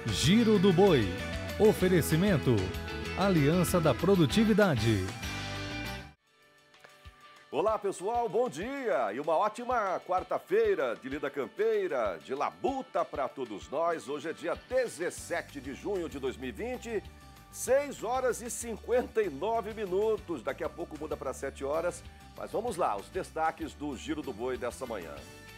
Giro do Boi. Oferecimento. Aliança da Produtividade. Olá pessoal, bom dia e uma ótima quarta-feira de lida campeira, de labuta para todos nós. Hoje é dia 17 de junho de 2020, 6 horas e 59 minutos. Daqui a pouco muda para 7 horas, mas vamos lá, os destaques do Giro do Boi dessa manhã.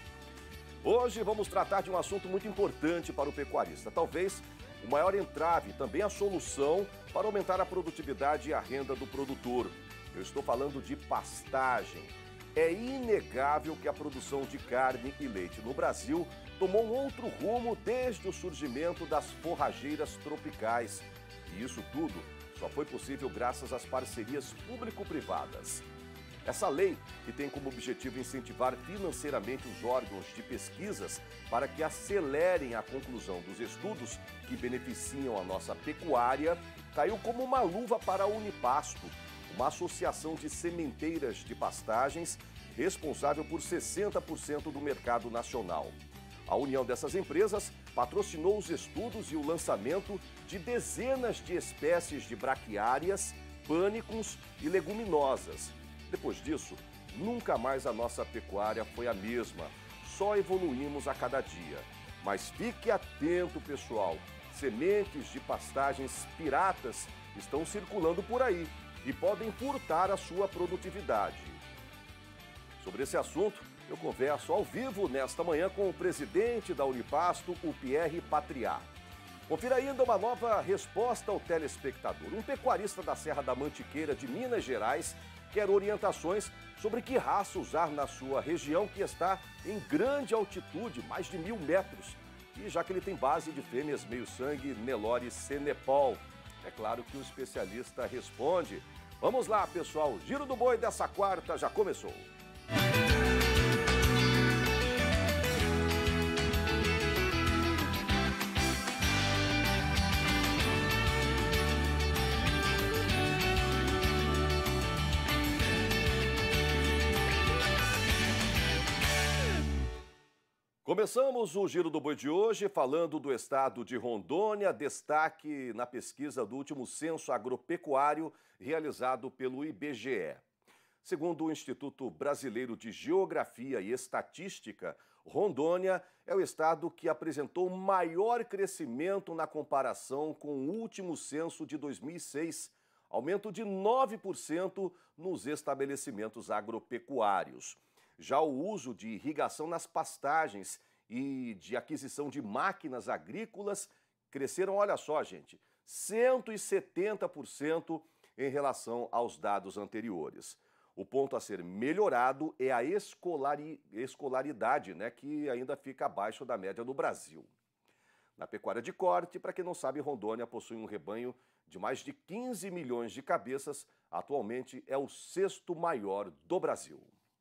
Hoje vamos tratar de um assunto muito importante para o pecuarista, talvez o maior entrave e também a solução para aumentar a produtividade e a renda do produtor. Eu estou falando de pastagem. É inegável que a produção de carne e leite no Brasil tomou um outro rumo desde o surgimento das forrageiras tropicais. E isso tudo só foi possível graças às parcerias público-privadas. Essa lei, que tem como objetivo incentivar financeiramente os órgãos de pesquisas para que acelerem a conclusão dos estudos que beneficiam a nossa pecuária, caiu como uma luva para a Unipasto, uma associação de sementeiras de pastagens responsável por 60% do mercado nacional. A união dessas empresas patrocinou os estudos e o lançamento de dezenas de espécies de braquiárias, pânicos e leguminosas. Depois disso, nunca mais a nossa pecuária foi a mesma, só evoluímos a cada dia. Mas fique atento, pessoal, sementes de pastagens piratas estão circulando por aí e podem furtar a sua produtividade. Sobre esse assunto, eu converso ao vivo nesta manhã com o presidente da Unipasto, o Pierre Patriat. Confira ainda uma nova resposta ao telespectador. Um pecuarista da Serra da Mantiqueira, de Minas Gerais, quer orientações sobre que raça usar na sua região, que está em grande altitude, mais de 1.000 metros. E já que ele tem base de fêmeas meio-sangue, Nelore Senepol. É claro que o especialista responde. Vamos lá, pessoal. Giro do Boi dessa quarta já começou. Começamos o Giro do Boi de hoje falando do estado de Rondônia, destaque na pesquisa do último censo agropecuário realizado pelo IBGE. Segundo o Instituto Brasileiro de Geografia e Estatística, Rondônia é o estado que apresentou maior crescimento na comparação com o último censo de 2006, aumento de 9% nos estabelecimentos agropecuários. Já o uso de irrigação nas pastagens e de aquisição de máquinas agrícolas cresceram, olha só, gente, 170% em relação aos dados anteriores. O ponto a ser melhorado é a escolaridade, né, que ainda fica abaixo da média no Brasil. Na pecuária de corte, para quem não sabe, Rondônia possui um rebanho de mais de 15 milhões de cabeças, atualmente é o sexto maior do Brasil.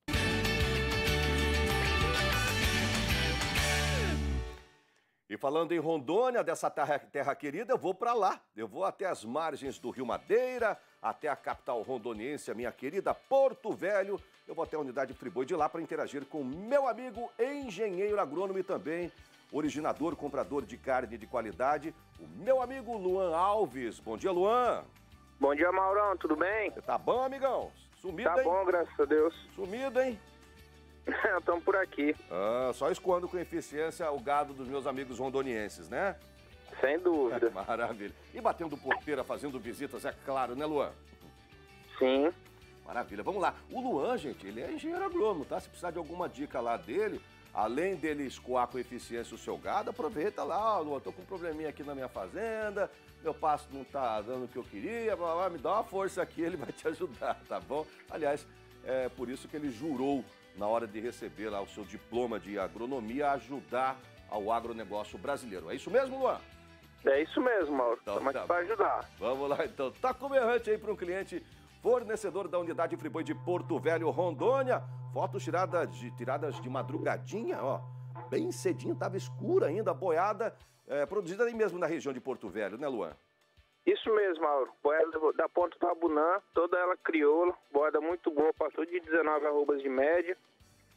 E falando em Rondônia, dessa terra querida, eu vou para lá. Eu vou até as margens do Rio Madeira, até a capital rondoniense, a minha querida Porto Velho. Eu vou até a unidade Friboi de lá para interagir com meu amigo engenheiro agrônomo e também originador, comprador de carne de qualidade, o meu amigo Luan Alves. Bom dia, Luan. Bom dia, Maurão. Tudo bem? Você tá bom, amigão? Sumido, tá hein? Tá bom, graças a Deus. Sumido, hein? Estamos por aqui. Só escondo com eficiência o gado dos meus amigos rondonienses, né? Sem dúvida. Maravilha. E batendo porteira, fazendo visitas, é claro, né, Luan? Sim. Maravilha. Vamos lá. O Luan, gente, ele é engenheiro agrônomo, tá? Se precisar de alguma dica lá dele, além dele escoar com eficiência o seu gado, aproveita lá. Luan, tô com um probleminha aqui na minha fazenda, meu pasto não tá dando o que eu queria, blá, blá, me dá uma força aqui, ele vai te ajudar, tá bom? Aliás, é por isso que ele jurou, na hora de receber lá o seu diploma de agronomia, ajudar ao agronegócio brasileiro. É isso mesmo, Luan? É isso mesmo, Mauro. Então, estamos aqui para ajudar. Vamos lá, então. Tá com berrante aí para um cliente fornecedor da unidade Friboi de Porto Velho, Rondônia. Fotos tiradas de madrugadinha, ó. Bem cedinho, tava escura ainda, boiada, produzida ali mesmo na região de Porto Velho, né, Luan? Isso mesmo, Mauro. Boiada da Ponta Tabunã, toda ela crioula, boiada muito boa, passou de 19 arrobas de média.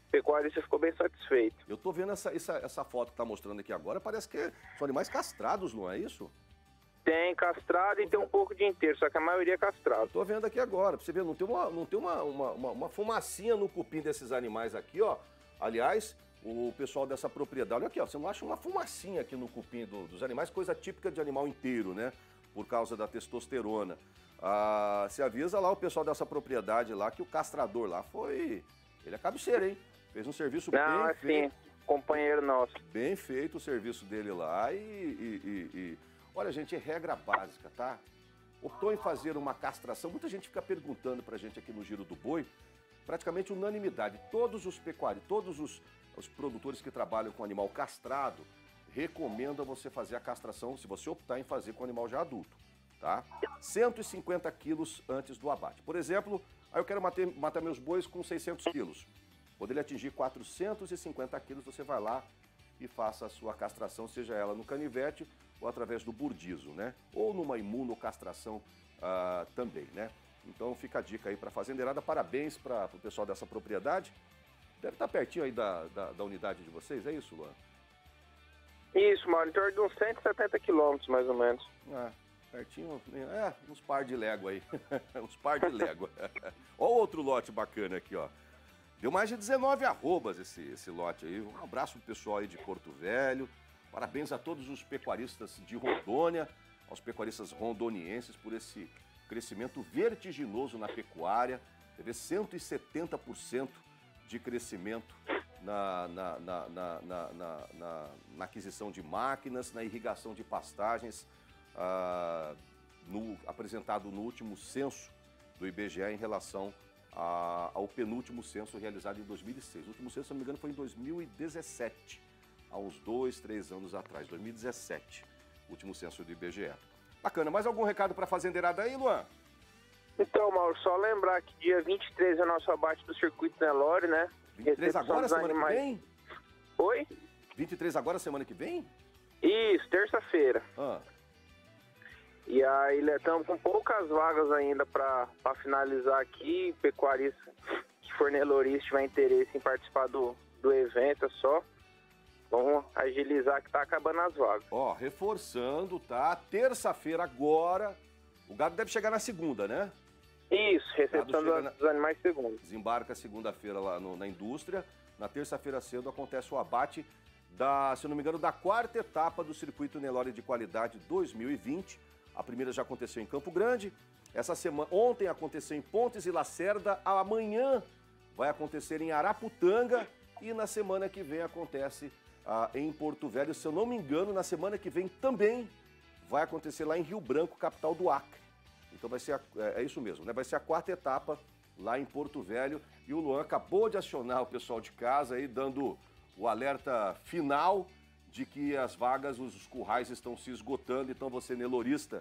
pecuarista ficou bem satisfeito. Eu tô vendo essa foto que tá mostrando aqui agora, parece que são animais castrados, não é isso? Tem castrado e tem um pouco de inteiro, só que a maioria é castrado. Tô vendo aqui agora, pra você ver, não tem uma fumacinha no cupim desses animais aqui, ó. Aliás, o pessoal dessa propriedade, olha aqui, ó, você não acha uma fumacinha aqui no cupim dos animais, coisa típica de animal inteiro, né? Por causa da testosterona. Se avisa lá o pessoal dessa propriedade lá que o castrador lá ele é cabeceira, hein? Fez um serviço bem feito. Sim, companheiro nosso. Bem feito o serviço dele lá olha, gente, é regra básica, tá? Optou em fazer uma castração, muita gente fica perguntando pra gente aqui no Giro do Boi, praticamente unanimidade, todos os pecuários, todos os produtores que trabalham com animal castrado, recomendam você fazer a castração, se você optar em fazer com animal já adulto, tá? 150 quilos antes do abate. Por exemplo, aí eu quero matar meus bois com 600 quilos. Quando ele atingir 450 quilos, você vai lá e faça a sua castração, seja ela no canivete ou através do burdizo, né? Ou numa imunocastração também, né? Então fica a dica aí para a fazendeirada. Parabéns para o pessoal dessa propriedade. Deve estar pertinho aí da unidade de vocês, é isso, Luan? Isso, Mauro, em torno de uns 170 quilômetros, mais ou menos. Pertinho, uns par de légua aí. Uns par de légua. Ó outro lote bacana aqui, ó. Deu mais de 19 arrobas esse lote aí. Um abraço pro pessoal aí de Porto Velho. Parabéns a todos os pecuaristas de Rondônia, aos pecuaristas rondonienses por esse crescimento vertiginoso na pecuária. Teve 170% de crescimento na aquisição de máquinas, na irrigação de pastagens, apresentado no último censo do IBGE em relação ao penúltimo censo realizado em 2006. O último censo, se não me engano, foi em 2017, há uns 2, 3 anos atrás, 2017, o último censo do IBGE. Bacana, mais algum recado para a fazendeirada aí, Luan? Então, Mauro, só lembrar que dia 23 é nosso abate do Circuito Nelore, né? 23 agora, semana que vem? Oi? 23 agora, semana que vem? Isso, terça-feira. E aí, estamos com poucas vagas ainda para finalizar aqui. Pecuarista que for nelorista tiver interesse em participar do evento, é só. Vamos agilizar que tá acabando as vagas. Ó, reforçando, tá? Terça-feira agora, o gado deve chegar na segunda, né? Isso, recepção dos animais segunda. Desembarca segunda-feira lá na indústria. Na terça-feira cedo acontece o abate se eu não me engano, da quarta etapa do Circuito Nelore de Qualidade 2020. A primeira já aconteceu em Campo Grande. Ontem aconteceu em Pontes e Lacerda. Amanhã vai acontecer em Araputanga. E na semana que vem acontece em Porto Velho. Se eu não me engano, na semana que vem também vai acontecer lá em Rio Branco, capital do Acre. Então vai ser, é isso mesmo, né? Vai ser a quarta etapa lá em Porto Velho. E o Luan acabou de acionar o pessoal de casa aí, dando o alerta final de que as vagas, os currais estão se esgotando. Então você, nelorista,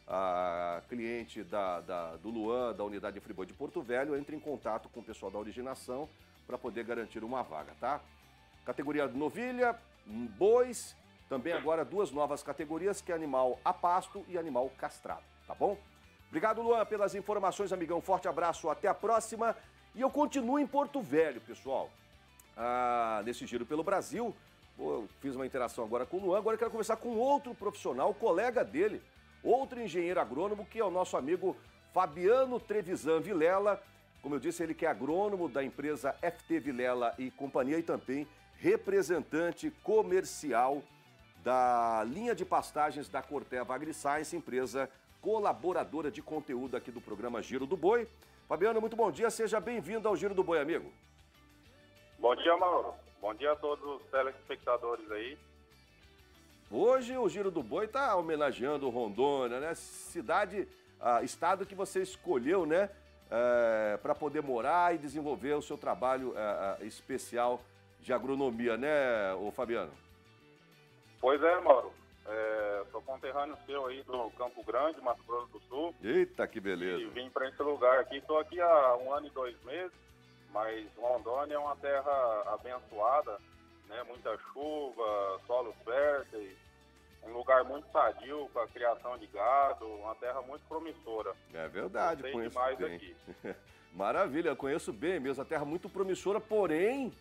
cliente do Luan, da unidade de Friboi de Porto Velho, entre em contato com o pessoal da originação para poder garantir uma vaga, tá? Categoria novilha, bois, também agora 2 novas categorias, que é animal a pasto e animal castrado, tá bom? Obrigado, Luan, pelas informações, amigão. Forte abraço, até a próxima. E eu continuo em Porto Velho, pessoal. Nesse giro pelo Brasil, eu fiz uma interação agora com o Luan, agora eu quero conversar com outro profissional, colega dele, outro engenheiro agrônomo, que é o nosso amigo Fabiano Trevisan Vilela. Como eu disse, ele que é agrônomo da empresa FT Vilela e Companhia e também representante comercial da linha de pastagens da Corteva AgriScience, empresa colaboradora de conteúdo aqui do programa Giro do Boi. Fabiano, muito bom dia, seja bem-vindo ao Giro do Boi, amigo. Bom dia, Mauro. Bom dia a todos os telespectadores aí. Hoje o Giro do Boi está homenageando Rondônia, né? Estado que você escolheu, né? Para poder morar e desenvolver o seu trabalho especial de agronomia, né, ô Fabiano? Pois é, Mauro. Sou conterrâneo seu aí do Campo Grande, Mato Grosso do Sul. Eita, que beleza. E vim para esse lugar aqui. Estou aqui há 1 ano e 2 meses, mas Rondônia é uma terra abençoada, né? Muita chuva, solos férteis, um lugar muito sadio para a criação de gado, uma terra muito promissora. É verdade, Gostei conheço demais bem. aqui. Maravilha, eu conheço bem mesmo, a terra muito promissora, porém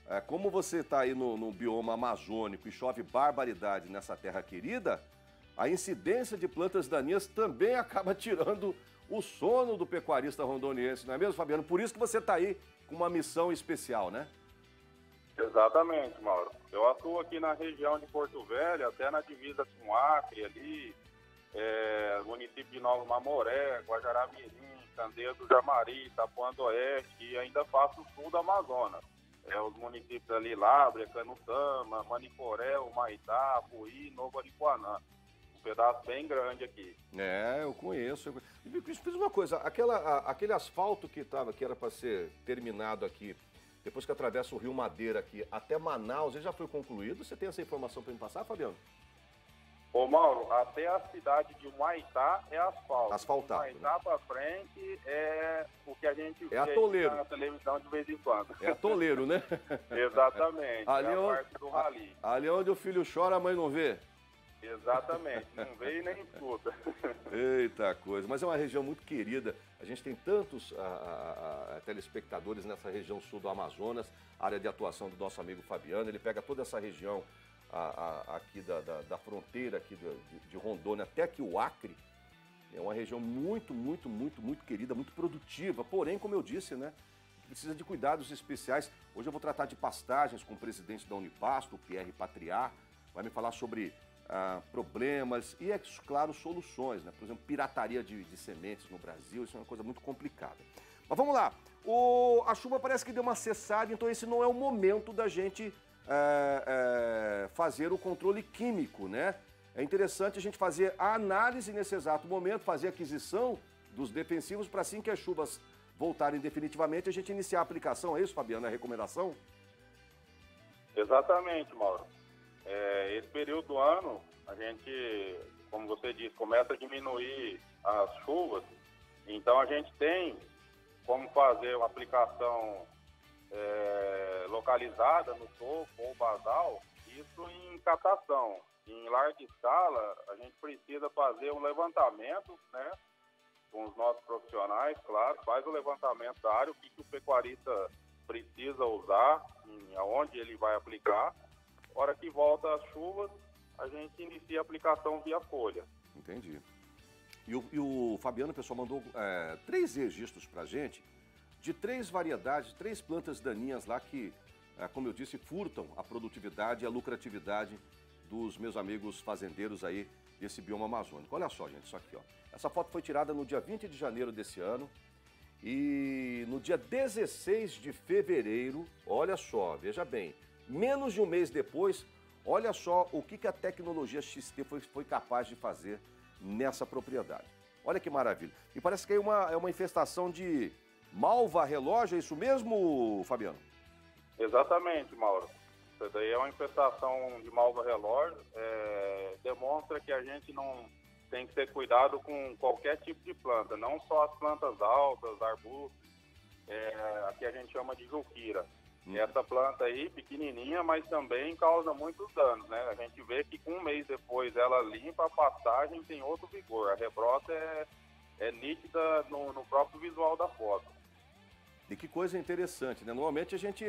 como você está aí no bioma amazônico e chove barbaridade nessa terra querida, a incidência de plantas daninhas também acaba tirando o sono do pecuarista rondoniense, não é mesmo, Fabiano? Por isso que você está aí com uma missão especial, né? Exatamente, Mauro. Eu atuo aqui na região de Porto Velho, até na divisa com Acre, ali, município de Nova Mamoré, Guajará-Mirim, Candeia do Jamari, Itapuã do Oeste, e ainda faço o sul do Amazonas. Os municípios ali, Lábrea, Canutama, Manicoré, Humaitá, Apuí, Novo Aripuanã. Um pedaço bem grande aqui. Eu conheço. Fiz uma coisa, aquele asfalto que era para ser terminado aqui, depois que atravessa o Rio Madeira aqui, até Manaus, ele já foi concluído? Você tem essa informação para me passar, Fabiano? Ô, Mauro, até a cidade de Humaitá é asfalto. Asfaltado. Humaitá para frente é o que a gente vê atoleiro. na televisão de vez em quando. É atoleiro, né? Exatamente, ali é a parte do rali. Ali onde o filho chora, a mãe não vê. Exatamente, não vê e nem escuta. Eita coisa, mas é uma região muito querida. A gente tem tantos telespectadores nessa região sul do Amazonas, área de atuação do nosso amigo Fabiano. Ele pega toda essa região aqui da fronteira aqui de Rondônia até aqui o Acre. É uma região muito, muito, muito, muito querida, muito produtiva. Porém, como eu disse, né, precisa de cuidados especiais. Hoje eu vou tratar de pastagens com o presidente da Unipasto, o Pierre Patriar. Vai me falar sobre problemas e, é claro, soluções, né? Por exemplo, pirataria de sementes no Brasil, isso é uma coisa muito complicada. Mas vamos lá, a chuva parece que deu uma cessada, então esse não é o momento da gente fazer o controle químico, né? É interessante a gente fazer a análise nesse exato momento, fazer a aquisição dos defensivos para assim que as chuvas voltarem definitivamente, a gente iniciar a aplicação. É isso, Fabiano, a recomendação? Exatamente, Mauro. Esse período do ano, a gente, como você disse, começa a diminuir as chuvas, então a gente tem como fazer uma aplicação localizada no topo ou basal, isso em catação. Em larga escala, a gente precisa fazer um levantamento, né, com os nossos profissionais, claro, faz o levantamento da área, o que o pecuarista precisa usar, aonde ele vai aplicar. Hora que volta as chuvas, a gente inicia a aplicação via folha. Entendi. E o Fabiano, pessoal, mandou 3 registros para a gente de 3 variedades, 3 plantas daninhas lá que, como eu disse, furtam a produtividade e a lucratividade dos meus amigos fazendeiros aí desse bioma amazônico. Olha só, gente, isso aqui, ó. Essa foto foi tirada no dia 20 de janeiro desse ano e no dia 16 de fevereiro, olha só, veja bem, menos de um mês depois, olha só o que a tecnologia XT foi capaz de fazer nessa propriedade. Olha que maravilha. E parece que é uma infestação de malva relógio, é isso mesmo, Fabiano? Exatamente, Mauro. Isso daí é uma infestação de malva relógio. Demonstra que a gente não tem que ter cuidado com qualquer tipo de planta, não só as plantas altas, arbustos, aqui a gente chama de juquira. Essa planta aí, pequenininha, mas também causa muitos danos, né? A gente vê que um mês depois ela limpa, a pastagem tem outro vigor. A rebrota é nítida no próprio visual da foto. E que coisa interessante, né? Normalmente a gente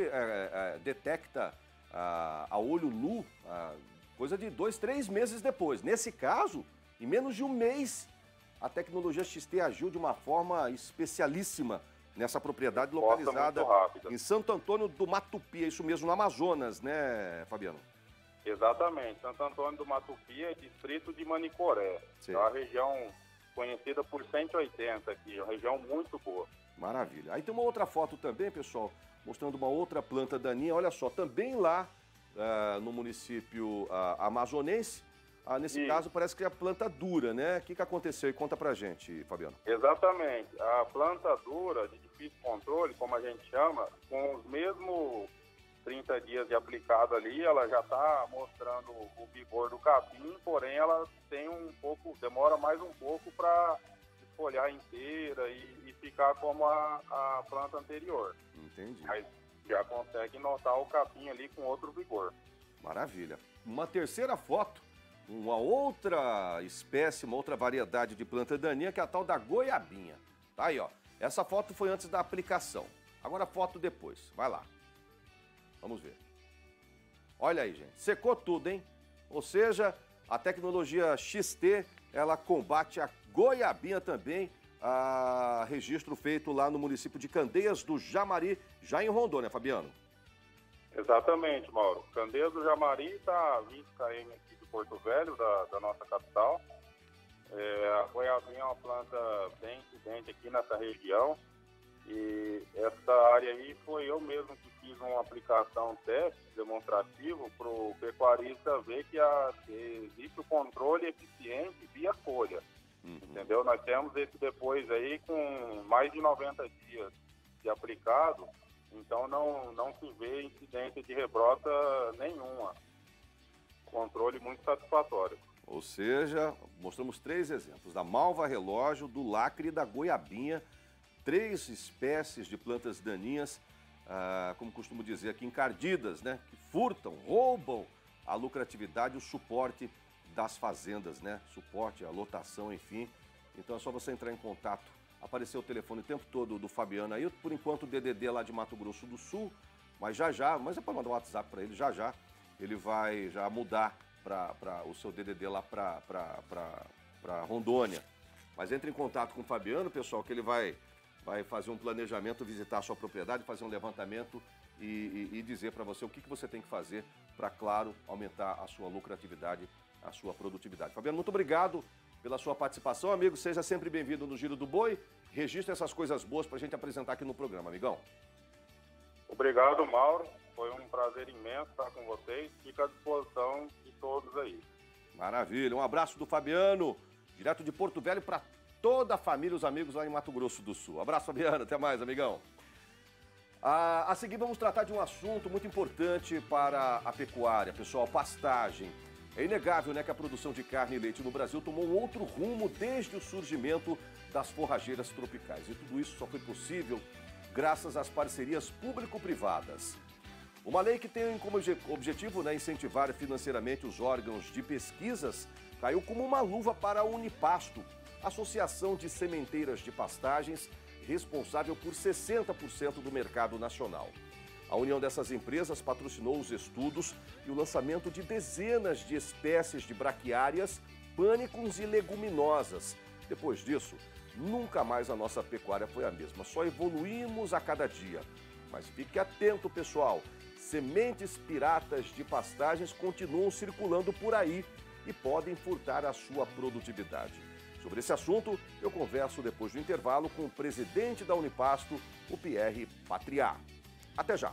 detecta a olho nu coisa de 2, 3 meses depois. Nesse caso, em menos de um mês, a tecnologia XT agiu de uma forma especialíssima nessa propriedade localizada em Santo Antônio do Matupi, é isso mesmo, no Amazonas, né, Fabiano? Exatamente, Santo Antônio do Matupi é distrito de Manicoré. Sim. É uma região conhecida por 180 aqui, é uma região muito boa. Maravilha. Aí tem uma outra foto também, pessoal, mostrando uma outra planta daninha, olha só, também lá no município amazonense. Nesse caso, parece que é a planta dura, né? O que aconteceu? E conta pra gente, Fabiano. Exatamente. A planta dura, de difícil controle, como a gente chama, com os mesmos 30 dias de aplicado ali, ela já está mostrando o vigor do capim, porém ela tem demora mais um pouco para esfolhar inteira e ficar como a planta anterior. Entendi. Mas já consegue notar o capim ali com outro vigor. Maravilha. Uma terceira foto, uma outra espécie, uma outra variedade de planta daninha, que é a tal da goiabinha. Tá aí, ó. Essa foto foi antes da aplicação. Agora a foto depois. Vai lá. Vamos ver. Olha aí, gente. Secou tudo, hein? Ou seja, a tecnologia XT, ela combate a goiabinha também, a registro feito lá no município de Candeias do Jamari, já em Rondônia, Fabiano. Exatamente, Mauro. Candeias do Jamari está a 20 km aqui de Porto Velho, da nossa capital. A goiabinha é uma planta bem incidente aqui nessa região. E essa área aí foi eu mesmo que fiz uma aplicação teste demonstrativo para o pecuarista ver que existe o controle eficiente via folha. Entendeu? Nós temos esse depois aí com mais de 90 dias de aplicado, então não se vê incidência de rebrota nenhuma. Controle muito satisfatório. Ou seja, mostramos 3 exemplos, da malva relógio, do lacre e da goiabinha, 3 espécies de plantas daninhas, como costumo dizer aqui, encardidas, né? Que furtam, roubam a lucratividade, o suporte das fazendas, né? Suporte, a lotação, enfim. Então é só você entrar em contato. Apareceu o telefone o tempo todo do Fabiano aí, por enquanto o DDD lá de Mato Grosso do Sul, mas mas é para mandar um WhatsApp para ele, já ele vai já mudar para o seu DDD lá para Rondônia. Mas entre em contato com o Fabiano, pessoal, que ele vai fazer um planejamento, visitar a sua propriedade, fazer um levantamento e dizer para você o que você tem que fazer para, claro, aumentar a sua lucratividade, a sua produtividade. Fabiano, muito obrigado pela sua participação, amigo. Seja sempre bem-vindo no Giro do Boi. Registre essas coisas boas para a gente apresentar aqui no programa, amigão. Obrigado, Mauro. Foi um prazer imenso estar com vocês. Fica à disposição de todos aí. Maravilha. Um abraço do Fabiano, direto de Porto Velho para toda a família, os amigos lá em Mato Grosso do Sul. Abraço, Fabiano. Até mais, amigão. A seguir, vamos tratar de um assunto muito importante para a pecuária, pessoal, pastagem. É inegável, né, que a produção de carne e leite no Brasil tomou um outro rumo desde o surgimento das forrageiras tropicais. E tudo isso só foi possível graças às parcerias público-privadas. Uma lei que tem como objetivo, né, incentivar financeiramente os órgãos de pesquisas caiu como uma luva para a Unipasto, Associação de Sementeiras de Pastagens, responsável por 60% do mercado nacional. A união dessas empresas patrocinou os estudos e o lançamento de dezenas de espécies de braquiárias, pânicos e leguminosas. Depois disso, nunca mais a nossa pecuária foi a mesma, só evoluímos a cada dia. Mas fique atento, pessoal, sementes piratas de pastagens continuam circulando por aí e podem furtar a sua produtividade. Sobre esse assunto, eu converso depois do intervalo com o presidente da Unipasto, o Pierre Patriat. Até já!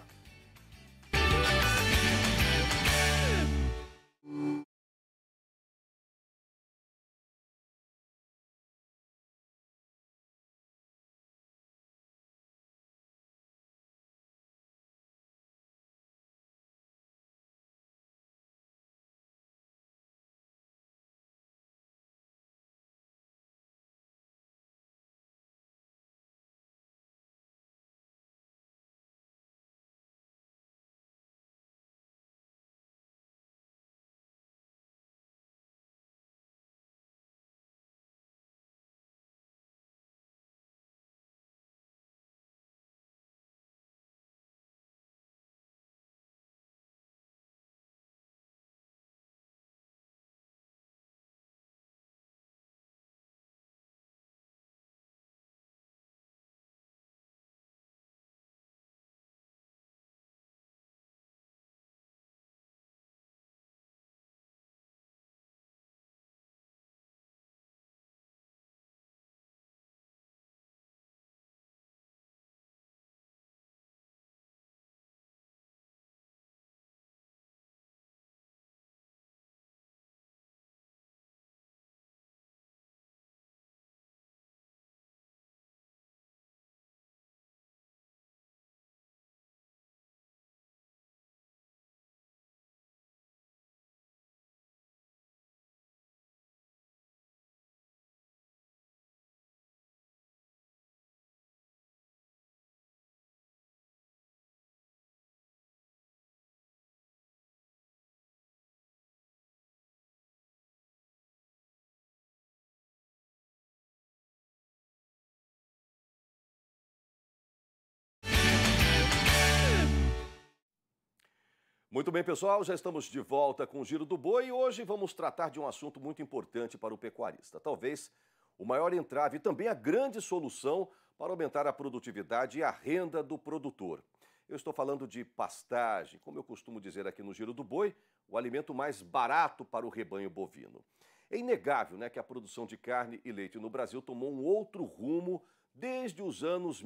Muito bem, pessoal, já estamos de volta com o Giro do Boi e hoje vamos tratar de um assunto muito importante para o pecuarista. Talvez o maior entrave e também a grande solução para aumentar a produtividade e a renda do produtor. Eu estou falando de pastagem, como eu costumo dizer aqui no Giro do Boi, o alimento mais barato para o rebanho bovino. É inegável, né, que a produção de carne e leite no Brasil tomou um outro rumo desde os anos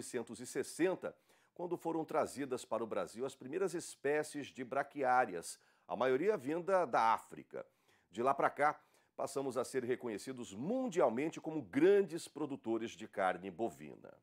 1960, quando foram trazidas para o Brasil as primeiras espécies de braquiárias, a maioria vinda da África. De lá para cá, passamos a ser reconhecidos mundialmente como grandes produtores de carne bovina.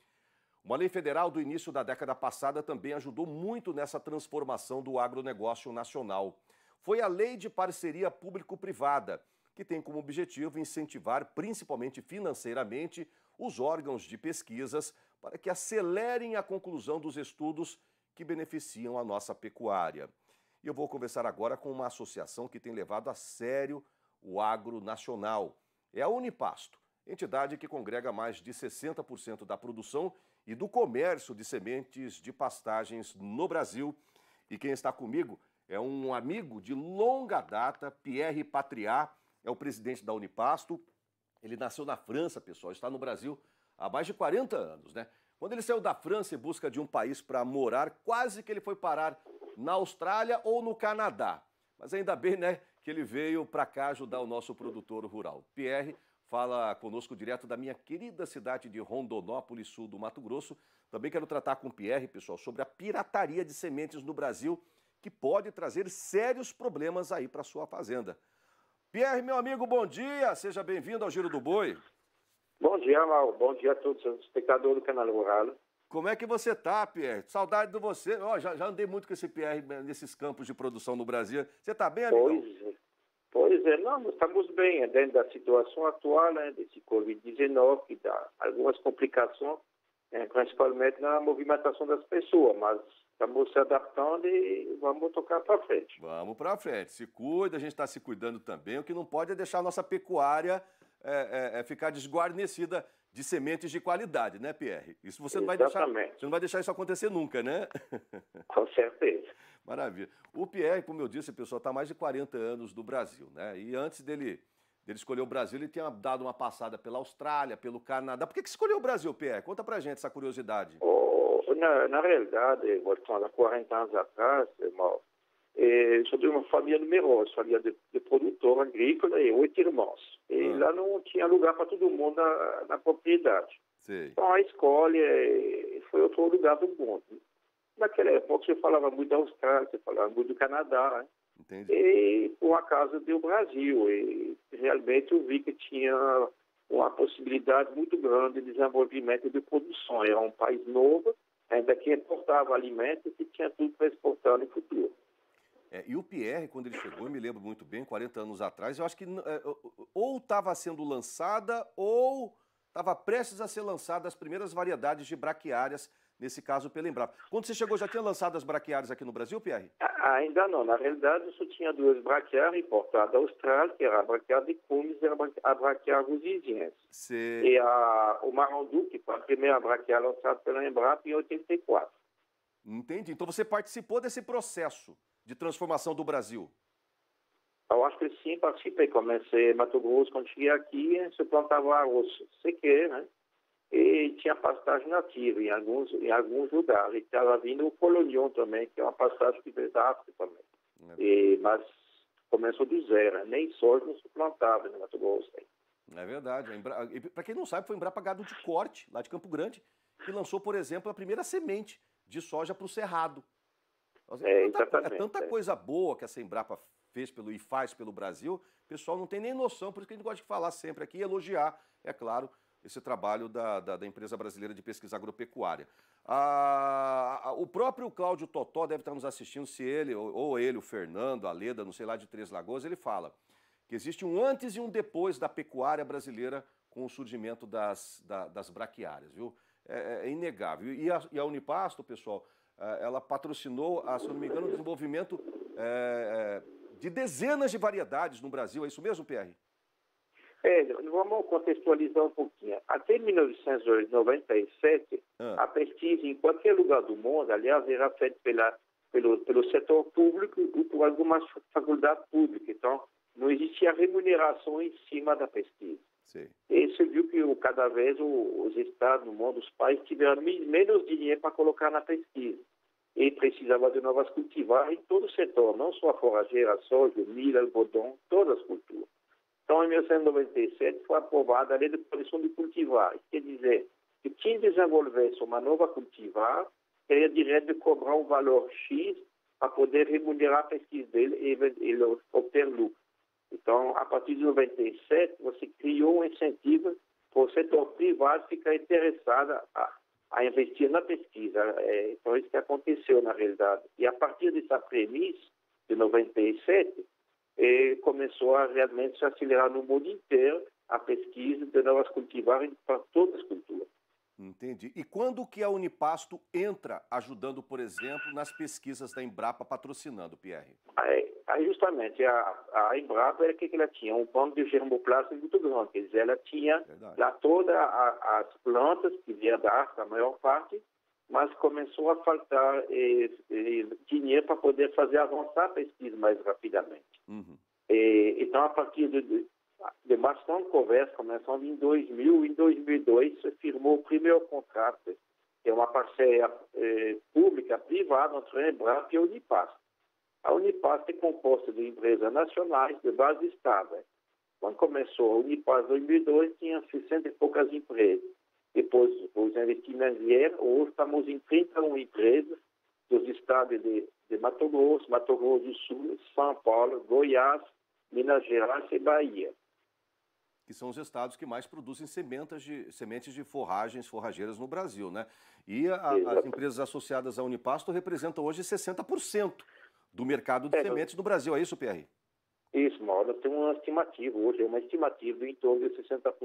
Uma lei federal do início da década passada também ajudou muito nessa transformação do agronegócio nacional. Foi a Lei de Parceria Público-Privada, que tem como objetivo incentivar, principalmente financeiramente, os órgãos de pesquisas para que acelerem a conclusão dos estudos que beneficiam a nossa pecuária. E eu vou conversar agora com uma associação que tem levado a sério o agro nacional. É a Unipasto, entidade que congrega mais de 60% da produção e do comércio de sementes de pastagens no Brasil. E quem está comigo é um amigo de longa data, Pierre Patriat, é o presidente da Unipasto. Ele nasceu na França, pessoal, está no Brasil há mais de 40 anos, né? Quando ele saiu da França em busca de um país para morar, quase que ele foi parar na Austrália ou no Canadá. Mas ainda bem, né, que ele veio para cá ajudar o nosso produtor rural. Pierre fala conosco direto da minha querida cidade de Rondonópolis, sul do Mato Grosso. Também quero tratar com o Pierre, pessoal, sobre a pirataria de sementes no Brasil, que pode trazer sérios problemas aí para sua fazenda. Pierre, meu amigo, bom dia. Seja bem-vindo ao Giro do Boi. Bom dia, Mauro. Bom dia a todos os espectadores do canal Rural. Como é que você tá, Pierre? Saudade de você. Já andei muito com esse Pierre nesses campos de produção no Brasil. Você tá bem, amigão? Pois é. Não, estamos bem dentro da situação atual, né, desse Covid-19, que dá algumas complicações, principalmente na movimentação das pessoas, mas estamos se adaptando e vamos tocar para frente. Vamos para frente. Se cuida, a gente está se cuidando também. O que não pode é deixar a nossa pecuária ficar desguarnecida de sementes de qualidade, né, Pierre? Isso você não vai deixar, você não vai deixar isso acontecer nunca, né? Com certeza. Maravilha. O Pierre, como eu disse, pessoal, está há mais de 40 anos no Brasil, né? E antes dele escolher o Brasil, ele tinha dado uma passada pela Austrália, pelo Canadá. Por que escolheu o Brasil, Pierre? Conta pra gente essa curiosidade. Na realidade, voltando há 40 anos atrás, irmão, eu sou de uma família numerosa, família de produtor agrícola e 8 irmãos. E lá não tinha lugar para todo mundo na propriedade. Sim. Então a escolha foi outro lugar do mundo. Naquela época você falava muito da Austrália, você falava muito do Canadá, né? Entendi. E por acaso deu o Brasil. E realmente eu vi que tinha uma possibilidade muito grande de desenvolvimento de produção. Era um país novo, ainda que importava alimentos e tinha tudo para exportar no futuro. E o Pierre, quando ele chegou, eu me lembro muito bem, 40 anos atrás, eu acho que ou estava sendo lançada ou estava prestes a ser lançada as primeiras variedades de braquiárias, nesse caso pela Embrapa. Quando você chegou, já tinha lançado as braquiárias aqui no Brasil, Pierre? Ainda não. Na realidade, eu só tinha duas braquiárias importadas da Austrália, que era a braquiária de Cumes e a braquiária rosiziense. E o Marandu, que foi a primeira braquiária lançada pela Embrapa em 84. Entendi. Então você participou desse processo de transformação do Brasil? Eu acho que sim, participei. Comecei em Mato Grosso, quando cheguei aqui, se plantava arroz sequer, né? E tinha pastagem nativa em alguns lugares. E estava vindo o colonion também, que é uma pastagem que veio da África também. Mas começou do zero, né? Nem soja não se plantava no Mato Grosso. É verdade. Para quem não sabe, foi a Embrapa Gado de Corte, lá de Campo Grande, que lançou, por exemplo, a primeira semente de soja para o Cerrado. É tanta coisa boa que essa Embrapa fez e faz pelo Brasil, o pessoal não tem nem noção, por isso que a gente gosta de falar sempre aqui e elogiar, é claro, esse trabalho da Empresa Brasileira de Pesquisa Agropecuária. O próprio Cláudio Totó deve estar nos assistindo, se ele, ou ele, o Fernando, a Leda, não sei lá, de Três Lagoas, ele fala que existe um antes e um depois da pecuária brasileira com o surgimento das braquiárias, viu? É inegável. E a Unipasto, pessoal, ela patrocinou, se não me engano, o desenvolvimento de dezenas de variedades no Brasil. É isso mesmo, Pierre? Vamos contextualizar um pouquinho. Até 1997, a pesquisa em qualquer lugar do mundo, aliás, era feita pela pelo setor público ou por algumas faculdades públicas. Então, não existia remuneração em cima da pesquisa. Sim. E você viu que cada vez os estados, no mundo, os países tiveram menos dinheiro para colocar na pesquisa. E precisava de novas cultivares em todo o setor, não só a forrageira, a soja, o milho, o algodão, todas as culturas. Então, em 1997, foi aprovada a Lei de Proteção de Cultivares. Quer dizer, que quem desenvolvesse uma nova cultivar teria direito de cobrar um valor X para poder remunerar a pesquisa dele e obter lucro. Então, a partir de 97, você criou um incentivo para o setor privado ficar interessado a investir na pesquisa. Então, isso que aconteceu, na realidade. E a partir dessa premissa, de 97, começou a realmente se acelerar no mundo inteiro a pesquisa de novas cultivares para todas as culturas. Entendi. E quando que a Unipasto entra ajudando, por exemplo, nas pesquisas da Embrapa patrocinando, Pierre? Aí justamente, a Embrapa, o que ela tinha? Um banco de germoplasma muito grande. Quer dizer, ela tinha lá todas as plantas que vieram da África, a maior parte, mas começou a faltar dinheiro para poder fazer avançar a pesquisa mais rapidamente. Uhum. Então, a partir de bastante conversa, começando em 2000, em 2002, se firmou o primeiro contrato, que é uma parceria pública-privada entre a Embrapa e a Unipasto. A Unipasto é composta de empresas nacionais de base estável. Quando começou a Unipasto em 2002, tinha 60 e poucas empresas. Depois, os investimentos vieram, hoje estamos em 31 empresas dos estados de Mato Grosso do Sul, São Paulo, Goiás, Minas Gerais e Bahia. Que são os estados que mais produzem sementes de forrageiras no Brasil, né? E as empresas associadas à Unipasto representam hoje 60% do mercado de sementes do Brasil. É isso, Pierre? Isso, Mauro. Tem uma estimativa hoje, uma estimativa em torno de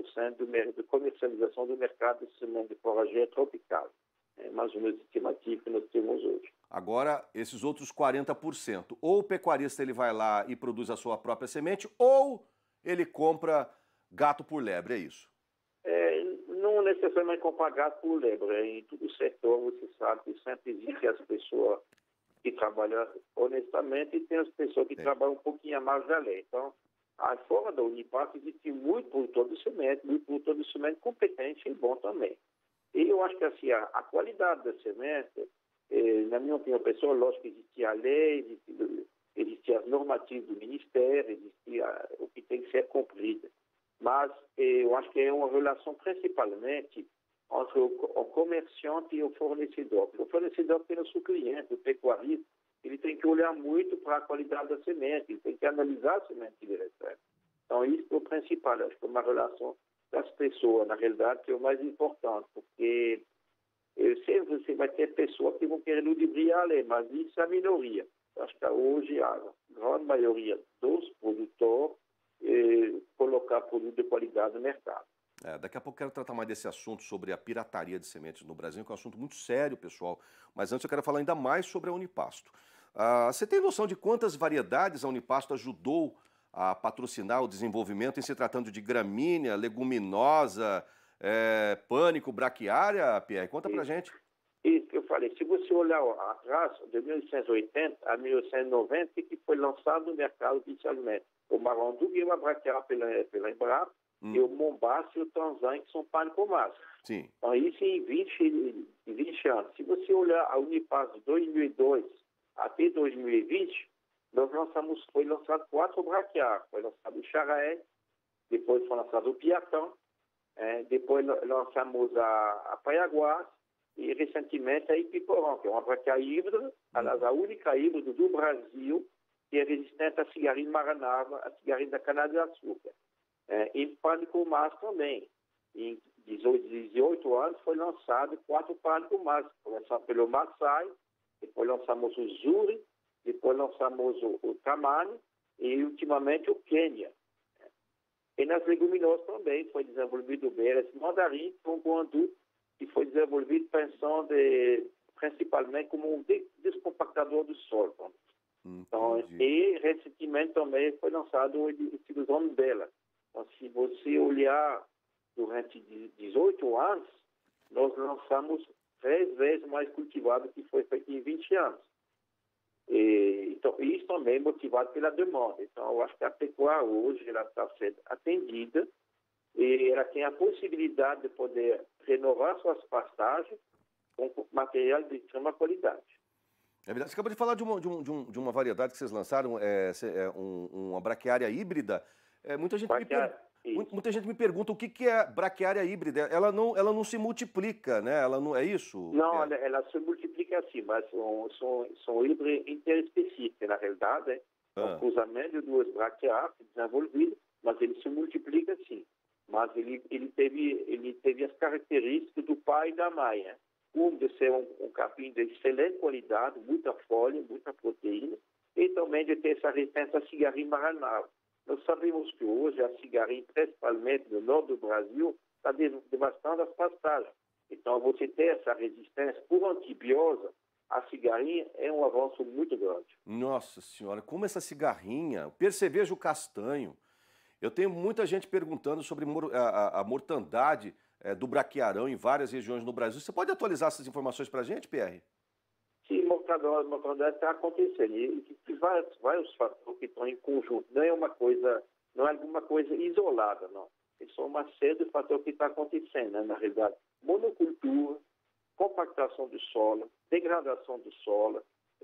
60% de comercialização do mercado de semente de forrageira tropical. É mais ou menos a estimativa que nós temos hoje. Agora, esses outros 40%, ou o pecuarista ele vai lá e produz a sua própria semente, ou ele compra gato por lebre, é isso? Não necessariamente comprar gato por lebre. Em todo o setor, você sabe que sempre existe as pessoas que trabalham honestamente e tem as pessoas que trabalham um pouquinho a mais da lei. Então, fora da Unipasto, existe muito produtor de semente competente e bom também. E eu acho que assim, a qualidade da semente, na minha opinião pessoal, lógico que existia a lei, existia as normativas do Ministério, existia o que tem que ser cumprido. Mas eu acho que é uma relação principalmente entre o comerciante e o fornecedor. O fornecedor tem o seu cliente, o pecuarista, ele tem que olhar muito para a qualidade da semente, ele tem que analisar a semente que ele recebe. Então, isso é o principal. Acho que é uma relação das pessoas, na realidade, que é o mais importante, porque sempre você vai ter pessoas que vão querer ludibriar a lei, mas isso é a minoria. Acho que hoje a grande maioria dos produtores colocar produto de qualidade no mercado. Daqui a pouco eu quero tratar mais desse assunto sobre a pirataria de sementes no Brasil, que é um assunto muito sério, pessoal. Mas antes eu quero falar ainda mais sobre a Unipasto. Você tem noção de quantas variedades a Unipasto ajudou a patrocinar o desenvolvimento em se tratando de gramínea, leguminosa, pânico, braquiária, Pierre? Conta pra gente. Isso que eu falei. Se você olhar atrás, de 1980 a 1990, que foi lançado no mercado oficialmente o Marandú, que é uma braquiária pela Embrapa, e o Mombasa e o Tanzan, que são pânico massa. Sim. Então, isso em 20 anos. Se você olhar a Unipasto de 2002 até 2020, foi lançado 4 braquiários. Foi lançado o Xaraé, depois foi lançado o Piatã, depois lançamos a Paiaguás e recentemente a Ipiporã, que é uma braquiária híbrida, a única híbrida do Brasil que é resistente à cigarrinha maranava, à cigarrinha da cana-de-açúcar. Em pânico massa também. Em 18 anos foi lançado 4 pânico massa. Começamos pelo Maasai, depois lançamos o Zuri, depois lançamos o Tamani e ultimamente o Quênia. E nas leguminosas também foi desenvolvido o Beres Mandarim com o Guandu, que foi desenvolvido pensando principalmente como um descompactador do solo. Então, e recentemente também foi lançado o ilusão dela. Então, se você olhar durante 18 anos, nós lançamos 3 vezes mais cultivado que foi feito em 20 anos. Então, isso também é motivado pela demanda. Então, eu acho que a pecuária hoje ela está sendo atendida e ela tem a possibilidade de poder renovar suas pastagens com material de extrema qualidade. É verdade. Você acabou de falar de uma variedade que vocês lançaram, uma braquiária híbrida. Muita gente me pergunta o que é braquiária híbrida. Ela não se multiplica, né? Ela não é isso? Não, ela se multiplica assim, mas são híbridas interespecíficas, na realidade. É um cruzamento de duas braquiárias desenvolvidas, mas ele se multiplica assim. Mas ele teve as características do pai e da mãe, né? De ser um capim de excelente qualidade, muita folha, muita proteína, e também de ter essa resistência a cigarrinho maranhão. Nós sabemos que hoje a cigarrinha, principalmente no norte do Brasil, está devastando as pastagens. Então, você ter essa resistência por antibiose, a cigarrinha é um avanço muito grande. Nossa Senhora, como essa cigarrinha, percevejo castanho. Eu tenho muita gente perguntando sobre a mortandade do braquiarão em várias regiões no Brasil. Você pode atualizar essas informações para a gente, Pierre? Sim, mortandade está acontecendo. E vários fatores que estão em conjunto. Não é alguma coisa isolada, não. É só uma série de fatores que está acontecendo, né, na realidade. Monocultura, compactação do solo, degradação do solo,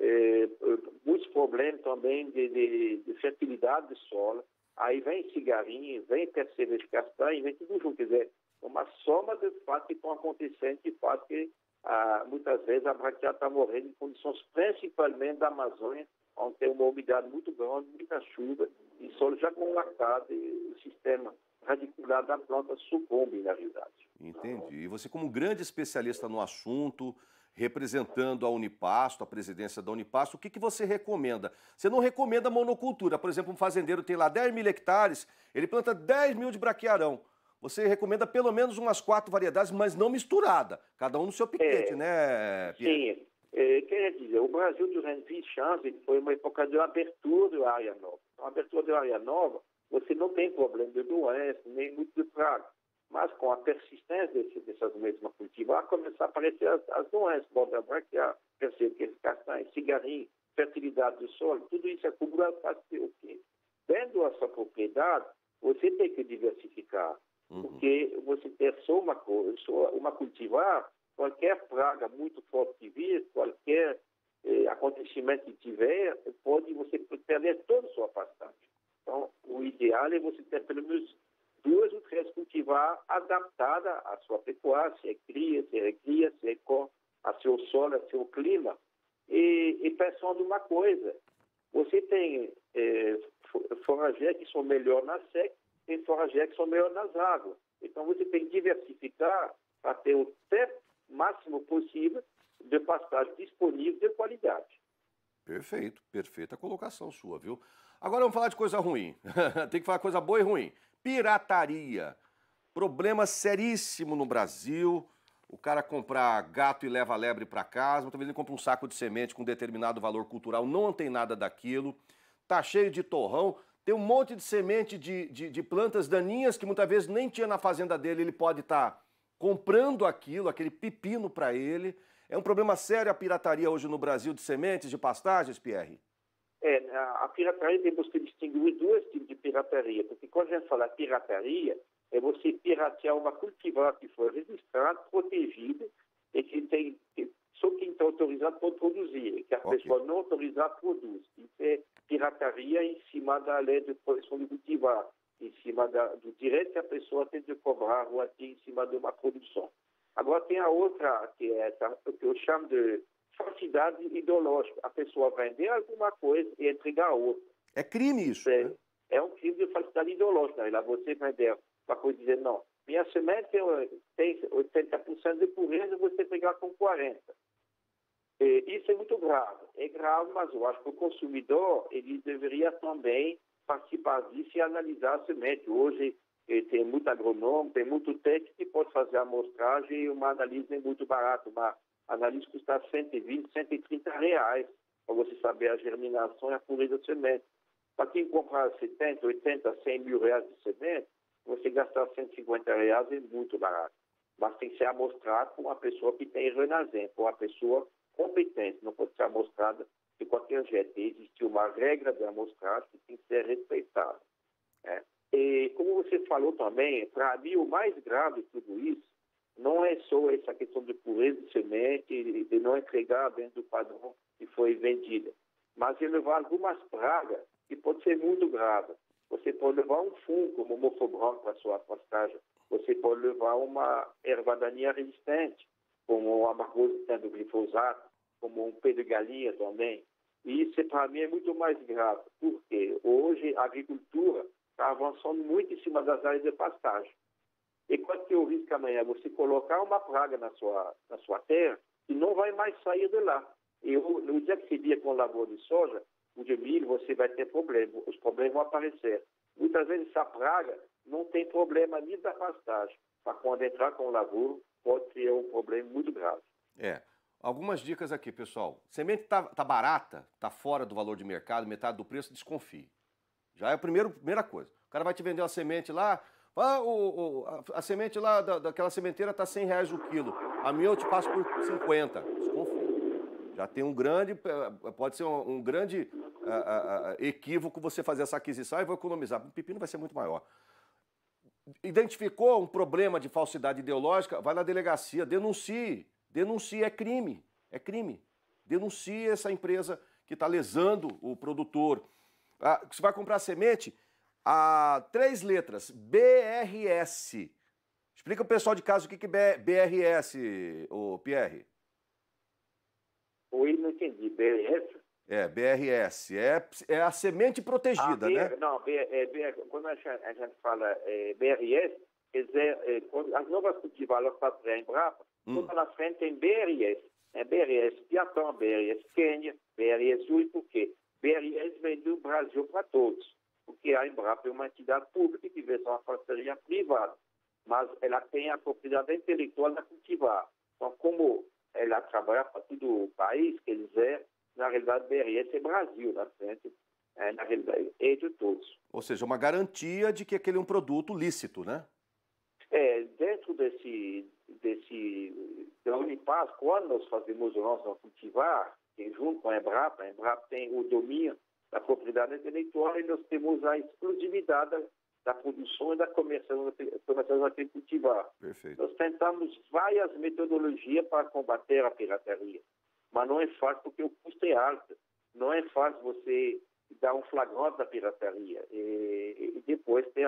muitos problemas também de fertilidade do solo. Aí vem cigarrinho, vem percevejo de castanho, vem tudo junto. Quer dizer, uma soma de fatos que estão acontecendo que faz que muitas vezes a braquiária está morrendo em condições principalmente da Amazônia, onde tem uma umidade muito grande, muita chuva, e solo já compactado, e o sistema radicular da planta sucumbe, na realidade. Entendi. E você, como grande especialista no assunto, representando a Unipasto, a presidência da Unipasto, o que você recomenda? Você não recomenda monocultura. Por exemplo, um fazendeiro tem lá 10 mil hectares, ele planta 10 mil de braquiarão. Você recomenda pelo menos umas 4 variedades, mas não misturada. Cada um no seu piquete, né, Pierre? Sim. Quer dizer, o Brasil, durante 20 anos, foi uma época de abertura da área nova. Então, a abertura da área nova, você não tem problema de doença, nem muito de praga. Mas com a persistência dessas mesmas cultivares, começar a aparecer as doenças, borda braquiária, percevejo, castanho, cigarrinho, fertilidade do solo, tudo isso acumulado faz o quê? Dentro da sua propriedade, você tem que diversificar. Porque você ter só uma cultivar, qualquer praga muito forte que vir, qualquer acontecimento que tiver, você perder toda a sua pastagem. Então, o ideal é você ter pelo menos 2 ou 3 cultivar adaptada à sua pecuária, se é cria, se é recria, se é a seu solo, a seu clima. E pensando uma coisa, você tem forrageiros que são melhor na seca, tem forrageiros que são melhor nas águas. Então, você tem que diversificar para ter o tempo máximo possível de pastagem disponível de qualidade. Perfeito, perfeita colocação sua, viu? Agora vamos falar de coisa ruim. Tem que falar coisa boa e ruim. Pirataria. Problema seríssimo no Brasil. O cara comprar gato e leva a lebre para casa, talvez ele compre um saco de semente com determinado valor cultural, não tem nada daquilo. Tá cheio de torrão. Tem um monte de semente de plantas daninhas que muitas vezes nem tinha na fazenda dele, ele pode estar comprando aquilo, aquele pepino para ele. É um problema sério a pirataria hoje no Brasil de sementes, de pastagens, Pierre? A pirataria temos que distinguir 2 tipos de pirataria, porque quando a gente fala pirataria, é você piratear uma cultivar que foi registrada, protegida, e que tem só quem está autorizado para produzir, e que a pessoa não autorizada produz. Isso é pirataria em cima da lei de proteção do cultivar, em cima do direito que a pessoa tem de cobrar royalties em cima de uma produção. Agora tem a outra, que é o que eu chamo de falsidade ideológica. A pessoa vender alguma coisa e entregar a outra. É crime isso, né? É um crime de falsidade ideológica. Lá você vender uma coisa e dizer, não, minha semente tem 80% de pureza, você pegar com 40%. Isso é muito grave. É grave, mas eu acho que o consumidor ele deveria também participar disso e analisar a semente. Hoje tem muito agronômico, tem muito técnico que pode fazer a amostragem e uma análise é muito barata. Uma análise custa 120, 130 reais para você saber a germinação e a pureza da semente. Para quem comprar 70, 80, 100 mil reais de semente, você gastar 150 reais é muito barato. Mas tem que ser amostrado por uma pessoa que tem renascimento, por uma pessoa competente. Não pode ser amostrada de qualquer jeito. Existe uma regra de amostragem que tem que ser respeitada. E como você falou também, para mim o mais grave de tudo isso não é só essa questão de pureza de semente, de não entregar dentro do padrão que foi vendida, mas é levar algumas pragas que pode ser muito grave. Você pode levar um fungo como o mofo branco para a sua pastagem. Você pode levar uma erva daninha resistente, como a amargosa do glifosato, como um pé de galinha também. E isso, para mim, é muito mais grave, porque hoje a agricultura está avançando muito em cima das áreas de pastagem. E qual que é o risco amanhã? Você colocar uma praga na sua terra e não vai mais sair de lá. E no dia que você via com lavoura de soja, ou de milho, você vai ter problema. Os problemas vão aparecer. Muitas vezes essa praga não tem problema nem da pastagem. Mas quando entrar com lavoura, pode ter um problema muito grave. Algumas dicas aqui, pessoal. Semente tá barata, tá fora do valor de mercado, metade do preço, desconfie. Já é a primeira coisa. O cara vai te vender uma semente lá, a semente lá daquela sementeira tá R$100 o quilo. A minha eu te passo por 50. Desconfie. Já tem pode ser um grande equívoco você fazer essa aquisição e vou economizar. O pepino vai ser muito maior. Identificou um problema de falsidade ideológica, vai na delegacia, denuncie. Denuncie, é crime. Denuncie essa empresa que está lesando o produtor. Você vai comprar semente, 3 letras, BRS. Explica pro pessoal de casa o que é BRS, Pierre. Oi, não entendi. BRS? BRS. É a semente protegida, né? Não, quando a gente fala BRS, quer dizer, as novas cultivares para a Embrapa, toda na frente tem BRS. BRS Piatão, BRS Quênia, BRS Ui, por quê? BRS vem do Brasil para todos, porque a Embrapa é uma entidade pública que vê uma parceria privada, mas ela tem a propriedade intelectual da cultivar. Então, como ela trabalha para todo o país, quer dizer, na realidade, BRS é Brasil, na frente, na realidade, é de todos. Ou seja, uma garantia de que aquele é um produto lícito, né? Dentro da Unipaz, quando nós fazemos o nosso cultivar, junto com a Embrapa tem o domínio da propriedade intelectual e nós temos a exclusividade da produção e da comercialização daquele cultivar. Perfeito. Nós tentamos várias metodologias para combater a pirataria, mas não é fácil porque o custo é alto. Não é fácil você dar um flagrante da pirataria e depois tem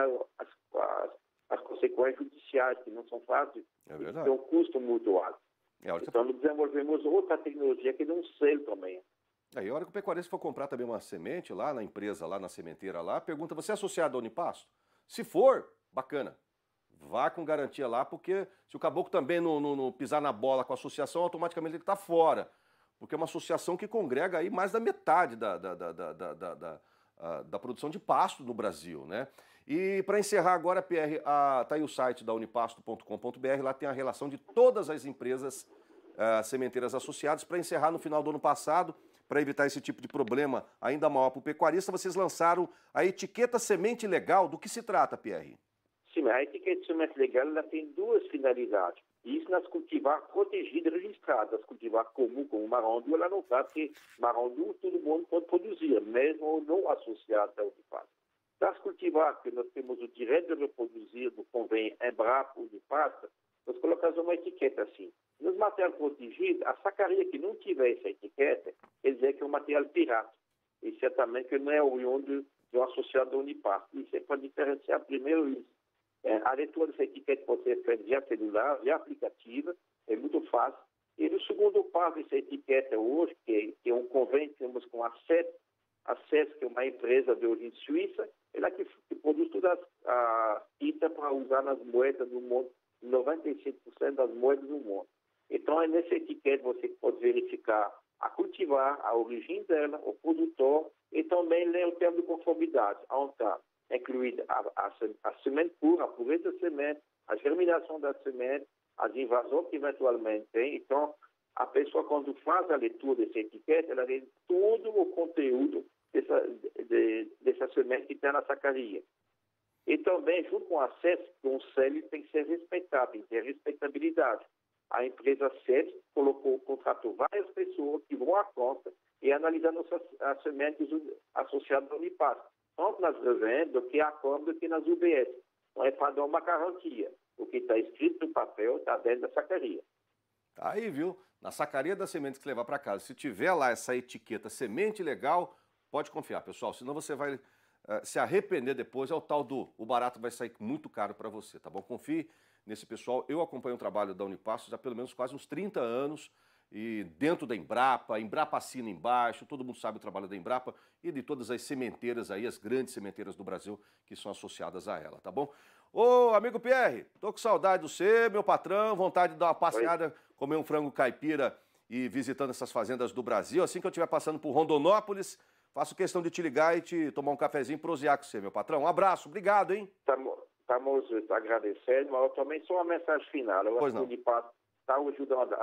as consequências judiciais, que não são fáceis, tem um custo muito alto. Então, nós desenvolvemos outra tecnologia que dá um selo também. Aí, a hora que o pecuarista for comprar também uma semente lá na empresa, lá na sementeira lá, pergunta, você é associado ao Unipasto? Se for, bacana. Vá com garantia lá, porque se o caboclo também não pisar na bola com a associação, automaticamente ele está fora. Porque é uma associação que congrega aí mais da metade da produção de pasto no Brasil, né? E para encerrar agora, Pierre, tá aí o site da unipasto.com.br, lá tem a relação de todas as empresas sementeiras associadas. Para encerrar, no final do ano passado, para evitar esse tipo de problema ainda maior para o pecuarista, vocês lançaram a etiqueta semente legal. Do que se trata, Pierre? Sim, a etiqueta semente legal ela tem duas finalidades. Isso nas cultivares protegidas e registradas. As cultivares comuns, como o marrondu, ela não sabe que marrondu todo mundo pode produzir, mesmo não associado ao Unipasto. Das cultivares que nós temos o direito de reproduzir do convênio Embrapa Unipasto, nós colocamos uma etiqueta assim. Nos materiais protegidos, a sacaria que não tiver essa etiqueta, quer dizer que é um material pirata. E certamente que não é oriundo de um associado ao Unipasto. Isso é para diferenciar primeiro isso. A leitura dessa etiqueta pode ser feita via celular, via aplicativa, é muito fácil. E no segundo passo dessa etiqueta hoje, que é um convênio que temos com a CES, que é uma empresa de origem suíça, ela que produz todas as tintas para usar nas moedas do mundo, 95% das moedas do mundo. Então, é nessa etiqueta você pode verificar a cultivar, a origem dela, o produtor, e também ler o termo de conformidade, onde está incluída a semente pura, a pureza da semente, a germinação da semente, as invasões que eventualmente tem. Então, a pessoa, quando faz a leitura dessa etiqueta, ela vê todo o conteúdo dessa semente que está na sacaria. E também, junto com o acesso, o selo tem que ser respeitado, tem que ter respeitabilidade. A empresa CES contratou várias pessoas que vão à conta e analisando as sementes associadas ao Unipar, tanto nas revendas, que a Câmara, que nas UBS. Então, é para dar uma garantia. O que está escrito no papel está dentro da sacaria. Tá aí, viu? Na sacaria das sementes que levar para casa, se tiver lá essa etiqueta semente legal, pode confiar, pessoal, senão você vai se arrepender depois, é o tal do o barato vai sair muito caro para você, tá bom? Confie nesse pessoal. Eu acompanho o trabalho da Unipasto já pelo menos quase uns 30 anos, e dentro da Embrapa, Embrapa assina embaixo, todo mundo sabe o trabalho da Embrapa e de todas as sementeiras aí, as grandes sementeiras do Brasil que são associadas a ela, tá bom? Ô, amigo Pierre, tô com saudade do você, meu patrão, vontade de dar uma passeada, comer um frango caipira e visitando essas fazendas do Brasil. Assim que eu estiver passando por Rondonópolis, faço questão de te ligar e te tomar um cafezinho e prosear com você, meu patrão. Um abraço, obrigado, hein? Estamos agradecendo, mas eu também só uma mensagem final. Eu acho que o Unipar está ajudando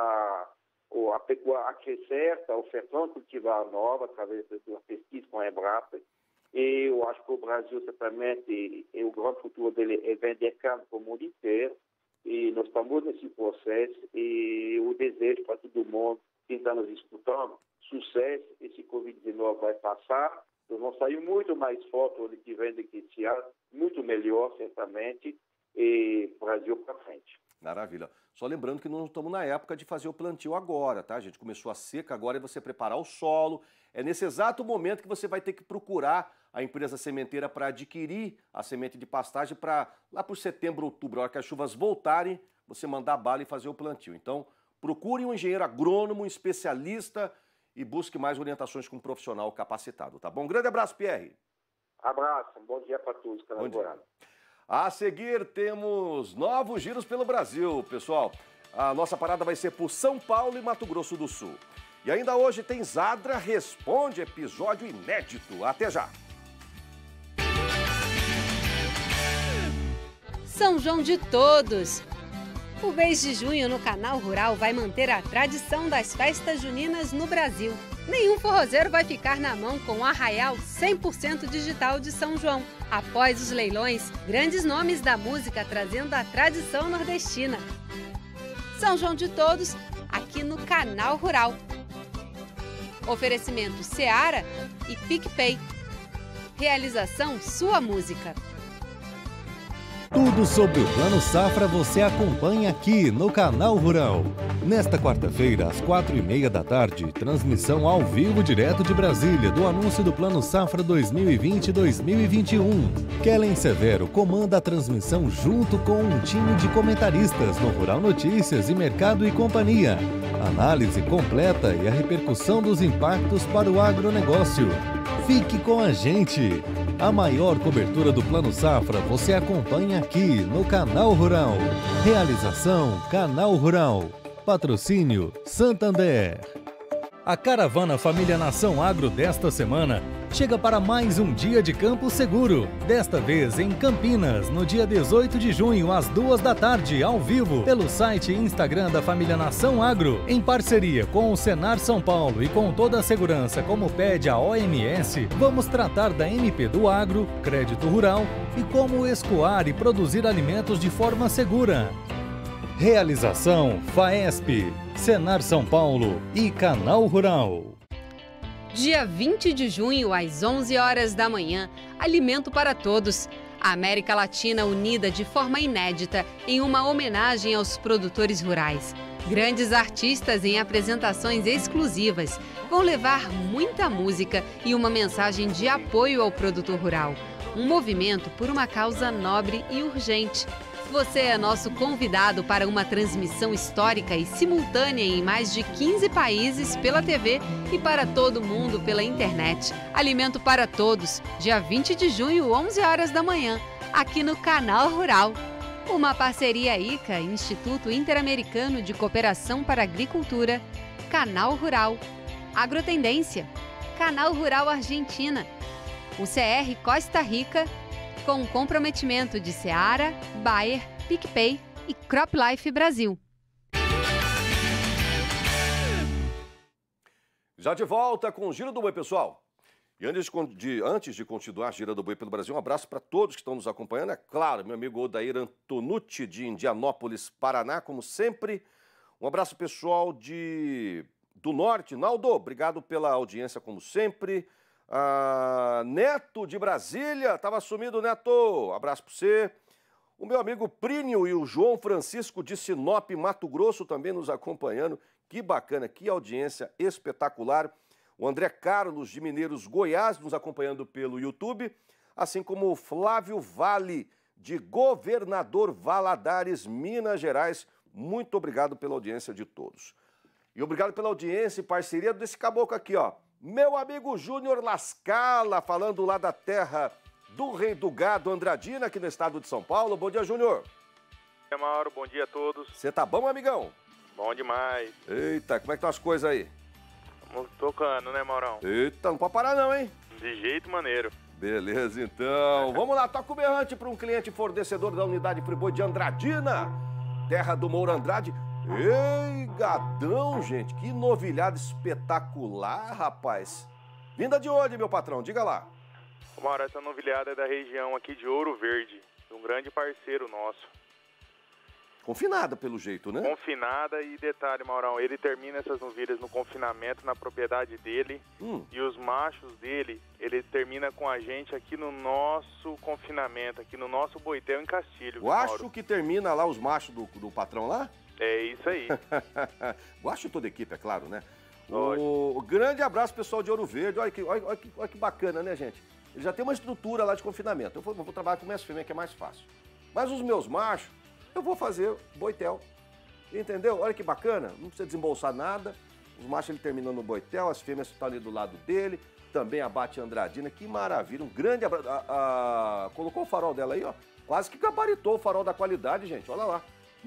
a pecuária a crescer, está ofertando cultivar nova através de uma pesquisa com a Embrapa. E eu acho que o Brasil, certamente, o grande futuro dele é vender carne para o mundo inteiro. E nós estamos nesse processo e o desejo para todo mundo que está nos escutando, sucesso, esse Covid-19 vai passar, nós vamos sair muito mais forte do que vem do que esse ano, muito melhor, certamente, e Brasil para frente. Maravilha. Só lembrando que não estamos na época de fazer o plantio agora, tá? A gente começou a seca, agora é você preparar o solo. É nesse exato momento que você vai ter que procurar a empresa sementeira para adquirir a semente de pastagem para lá por setembro, outubro, a hora que as chuvas voltarem, você mandar bala e fazer o plantio. Então, procure um engenheiro agrônomo, um especialista e busque mais orientações com um profissional capacitado, tá bom? Um grande abraço, Pierre. Abraço, bom dia para todos. Bom dia. A seguir, temos novos giros pelo Brasil, pessoal. A nossa parada vai ser por São Paulo e Mato Grosso do Sul. E ainda hoje tem Zadra Responde, episódio inédito. Até já! São João de Todos. O mês de junho no Canal Rural vai manter a tradição das festas juninas no Brasil. Nenhum forrozeiro vai ficar na mão com o arraial 100% digital de São João. Após os leilões, grandes nomes da música trazendo a tradição nordestina. São João de Todos, aqui no Canal Rural. Oferecimento Seara e PicPay. Realização Sua Música. Tudo sobre o Plano Safra você acompanha aqui no Canal Rural. Nesta quarta-feira, às 4h30 da tarde, transmissão ao vivo direto de Brasília do anúncio do Plano Safra 2020-2021. Kellen Severo comanda a transmissão junto com um time de comentaristas no Rural Notícias e Mercado e Companhia. Análise completa e a repercussão dos impactos para o agronegócio. Fique com a gente! A maior cobertura do Plano Safra você acompanha aqui no Canal Rural. Realização Canal Rural. Patrocínio Santander. A caravana Família Nação Agro desta semana chega para mais um dia de campo seguro. Desta vez em Campinas, no dia 18 de junho, às 2 da tarde, ao vivo, pelo site e Instagram da Família Nação Agro, em parceria com o Senar São Paulo e com toda a segurança como pede a OMS, vamos tratar da MP do Agro, Crédito Rural e como escoar e produzir alimentos de forma segura. Realização FAESP, Senar São Paulo e Canal Rural. Dia 20 de junho, às 11 horas da manhã, Alimento para Todos. A América Latina unida de forma inédita em uma homenagem aos produtores rurais. Grandes artistas em apresentações exclusivas vão levar muita música e uma mensagem de apoio ao produtor rural. Um movimento por uma causa nobre e urgente. Você é nosso convidado para uma transmissão histórica e simultânea em mais de 15 países pela TV e para todo mundo pela internet. Alimento para Todos, dia 20 de junho, 11 horas da manhã, aqui no Canal Rural. Uma parceria ICA, Instituto Interamericano de Cooperação para a Agricultura, Canal Rural, Agrotendência, Canal Rural Argentina, o CR Costa Rica, com comprometimento de Seara, Bayer, PicPay e CropLife Brasil. Já de volta com o Giro do Boi, pessoal. E antes de continuar a Gira do Boi pelo Brasil, um abraço para todos que estão nos acompanhando. É claro, meu amigo Odair Antonucci, de Indianópolis, Paraná, como sempre. Um abraço pessoal de do Norte. Naldo, obrigado pela audiência, como sempre. Neto de Brasília, estava sumido, Neto. Abraço para você. O meu amigo Prínio e o João Francisco de Sinop, Mato Grosso, também nos acompanhando. Que bacana, que audiência espetacular. O André Carlos de Mineiros, Goiás, nos acompanhando pelo YouTube. Assim como o Flávio Vale, de Governador Valadares, Minas Gerais. Muito obrigado pela audiência de todos. E obrigado pela audiência e parceria desse caboclo aqui, ó. Meu amigo Júnior Lascala, falando lá da terra do Rei do Gado, Andradina, aqui no estado de São Paulo. Bom dia, Júnior. Bom dia, Mauro. Bom dia a todos. Você tá bom, amigão? Bom demais. Eita, como é que estão as coisas aí? Estamos tocando, né, Maurão? Eita, não pode parar não, hein? De jeito maneiro. Beleza, então. Vamos lá, toca o berrante para um cliente fornecedor da unidade Friboi de Andradina, terra do Moura Andrade. Ei, gadão, gente, que novilhada espetacular, rapaz. Vinda de onde, meu patrão? Diga lá. Mauro, essa novilhada é da região aqui de Ouro Verde, de um grande parceiro nosso. Confinada, pelo jeito, né? Confinada e detalhe, Maurão, ele termina essas novilhas no confinamento, na propriedade dele. E os machos dele, ele termina com a gente aqui no nosso confinamento, aqui no nosso boitel em Castilho. Guacho que termina lá os machos do patrão lá? É isso aí. Guacho toda a equipe, é claro, né? O grande abraço, pessoal de Ouro Verde. Olha que bacana, né, gente? Ele já tem uma estrutura lá de confinamento. Eu vou trabalhar com minhas fêmeas, que é mais fácil. Mas os meus machos, eu vou fazer boitel. Entendeu? Olha que bacana. Não precisa desembolsar nada. Os machos ele terminam no boitel, as fêmeas estão ali do lado dele. Também abate Andradina. Que maravilha. Um grande abraço. Colocou o farol dela aí, ó. Quase que gabaritou o farol da qualidade, gente. Olha lá.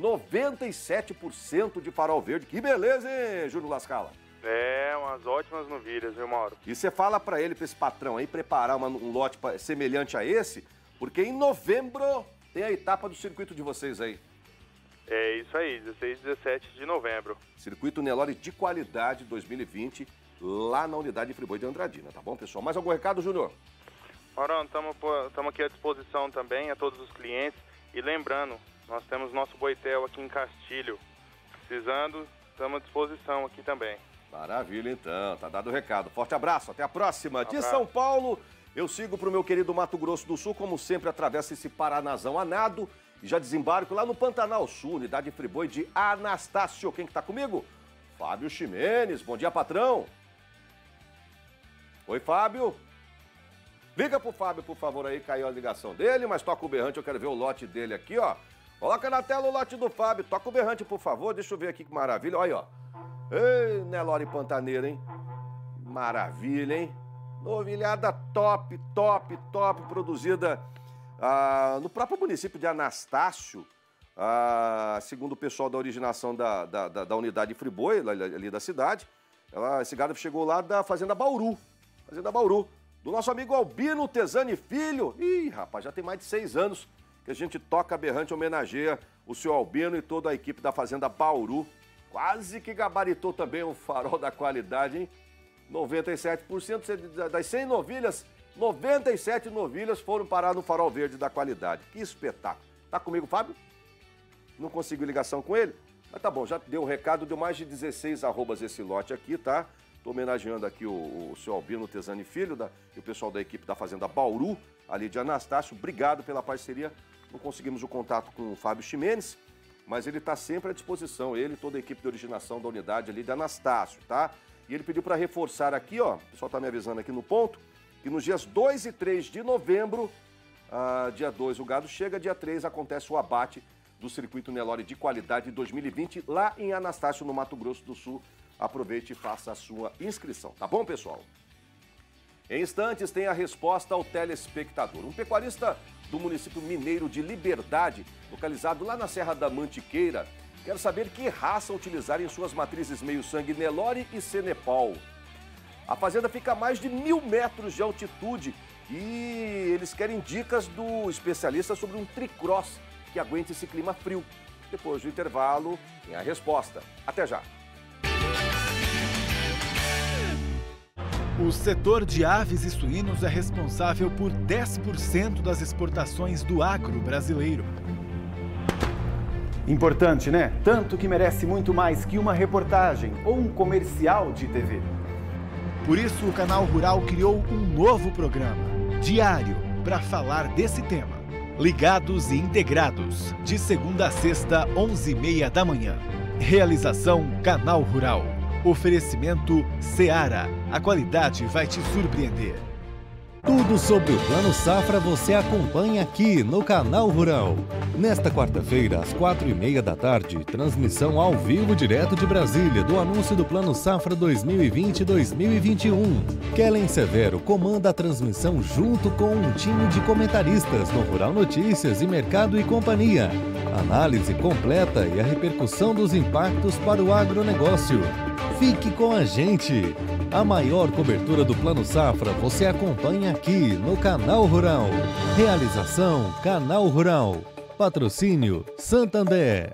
97% de farol verde. Que beleza, hein, Júnior Lascala? É, umas ótimas novilhas, viu, Mauro? E você fala pra ele, pra esse patrão aí, preparar um lote semelhante a esse, porque em novembro tem a etapa do circuito de vocês aí. É isso aí, 16 e 17 de novembro. Circuito Nelore de qualidade 2020, lá na unidade de Friboi de Andradina, tá bom, pessoal? Mais algum recado, Júnior? Maurão, estamos aqui à disposição também a todos os clientes. E lembrando, nós temos nosso boitel aqui em Castilho. Precisando, estamos à disposição aqui também. Maravilha, então. Tá dado o recado. Forte abraço. Até a próxima. De São Paulo, eu sigo pro meu querido Mato Grosso do Sul, como sempre, atravesso esse Paranazão a nado e já desembarco lá no Pantanal Sul, unidade Friboi de Anastácio. Quem que tá comigo? Fábio Ximenes. Bom dia, patrão. Oi, Fábio. Liga pro Fábio, por favor, aí. Caiu a ligação dele, mas toca o berrante. Eu quero ver o lote dele aqui, ó. Coloca na tela o lote do Fábio. Toca o berrante, por favor. Deixa eu ver aqui que maravilha. Olha aí, ó. Ei, Nelore Pantaneira, hein? Maravilha, hein? Novilhada top, produzida no próprio município de Anastácio, segundo o pessoal da originação da unidade Friboi, ali da cidade. Esse gado chegou lá da Fazenda Bauru, do nosso amigo Albino Tesani Filho. Ih, rapaz, já tem mais de 6 anos que a gente toca berrante, homenageia o seu Albino e toda a equipe da Fazenda Bauru. Quase que gabaritou também o farol da qualidade, hein? 97% das 100 novilhas, 97 novilhas foram parar no farol verde da qualidade. Que espetáculo. Tá comigo, Fábio? Não conseguiu ligação com ele? Mas tá bom, já deu o recado, deu mais de 16 arrobas esse lote aqui, tá? Tô homenageando aqui o seu Albino Tesani Filho e o pessoal da equipe da Fazenda Bauru, ali de Anastácio. Obrigado pela parceria. Não conseguimos o contato com o Fábio Ximenes, mas ele está sempre à disposição, ele e toda a equipe de originação da unidade ali de Anastácio, tá? E ele pediu para reforçar aqui, ó, o pessoal está me avisando aqui no ponto, que nos dias 2 e 3 de novembro, dia 2 o gado chega, dia 3 acontece o abate do Circuito Nelore de Qualidade 2020, lá em Anastácio, no Mato Grosso do Sul. Aproveite e faça a sua inscrição, tá bom, pessoal? Em instantes tem a resposta ao telespectador. Um pecuarista do município mineiro de Liberdade, localizado lá na Serra da Mantiqueira, quer saber que raça utilizar em suas matrizes meio-sangue Nelore e Cenepal. A fazenda fica a mais de 1000 metros de altitude e eles querem dicas do especialista sobre um tricross que aguente esse clima frio. Depois do intervalo, tem a resposta. Até já! O setor de aves e suínos é responsável por 10% das exportações do agro brasileiro. Importante, né? Tanto que merece muito mais que uma reportagem ou um comercial de TV. Por isso, o Canal Rural criou um novo programa, diário, para falar desse tema. Ligados e Integrados, de segunda a sexta, 11h30 da manhã. Realização Canal Rural. Oferecimento Seara. A qualidade vai te surpreender. Tudo sobre o Plano Safra você acompanha aqui no Canal Rural. Nesta quarta-feira, às 4h30 da tarde, transmissão ao vivo direto de Brasília do anúncio do Plano Safra 2020-2021. Kellen Severo comanda a transmissão junto com um time de comentaristas no Rural Notícias e Mercado e Companhia. Análise completa e a repercussão dos impactos para o agronegócio. Fique com a gente! A maior cobertura do Plano Safra você acompanha aqui no Canal Rural. Realização Canal Rural. Patrocínio Santander.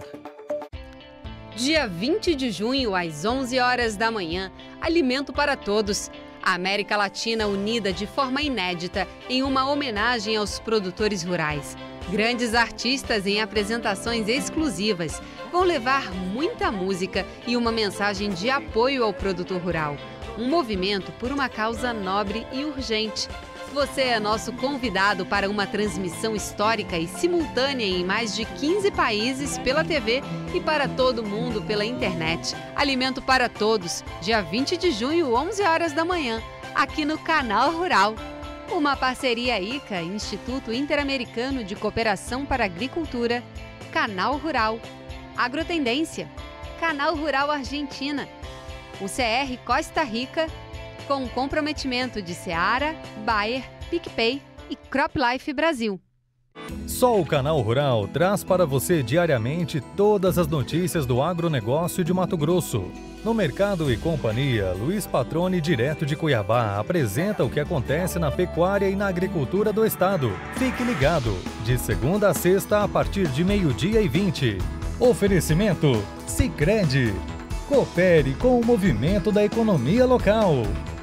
Dia 20 de junho, às 11 horas da manhã, Alimento para Todos. A América Latina unida de forma inédita em uma homenagem aos produtores rurais. Grandes artistas em apresentações exclusivas vão levar muita música e uma mensagem de apoio ao produtor rural. Um movimento por uma causa nobre e urgente. Você é nosso convidado para uma transmissão histórica e simultânea em mais de 15 países pela TV e para todo mundo pela internet. Alimento para Todos, dia 20 de junho, 11 horas da manhã, aqui no Canal Rural. Uma parceria ICA, Instituto Interamericano de Cooperação para a Agricultura, Canal Rural, Agrotendência, Canal Rural Argentina, o CR Costa Rica, com comprometimento de Seara, Bayer, PicPay e CropLife Brasil. Só o Canal Rural traz para você diariamente todas as notícias do agronegócio de Mato Grosso. No Mercado e Companhia, Luiz Patrone, direto de Cuiabá, apresenta o que acontece na pecuária e na agricultura do estado. Fique ligado, de segunda a sexta, a partir de 12h20. Oferecimento Sicredi. Coopere com o movimento da economia local.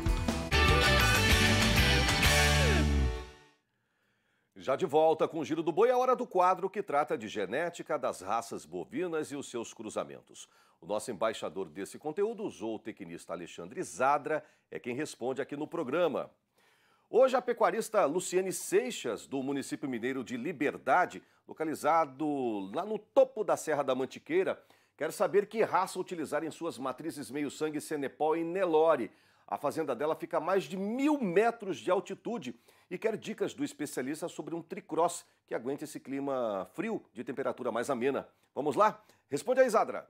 Já de volta com o Giro do Boi, é a hora do quadro que trata de genética das raças bovinas e os seus cruzamentos. O nosso embaixador desse conteúdo, o zootecnista Alexandre Zadra, é quem responde aqui no programa. Hoje, a pecuarista Luciane Seixas, do município mineiro de Liberdade, localizado lá no topo da Serra da Mantiqueira, quer saber que raça utilizar em suas matrizes meio-sangue Senepol e Nelore. A fazenda dela fica a mais de 1.000 metros de altitude e quer dicas do especialista sobre um tricross que aguente esse clima frio de temperatura mais amena. Vamos lá? Responde aí, Zadra.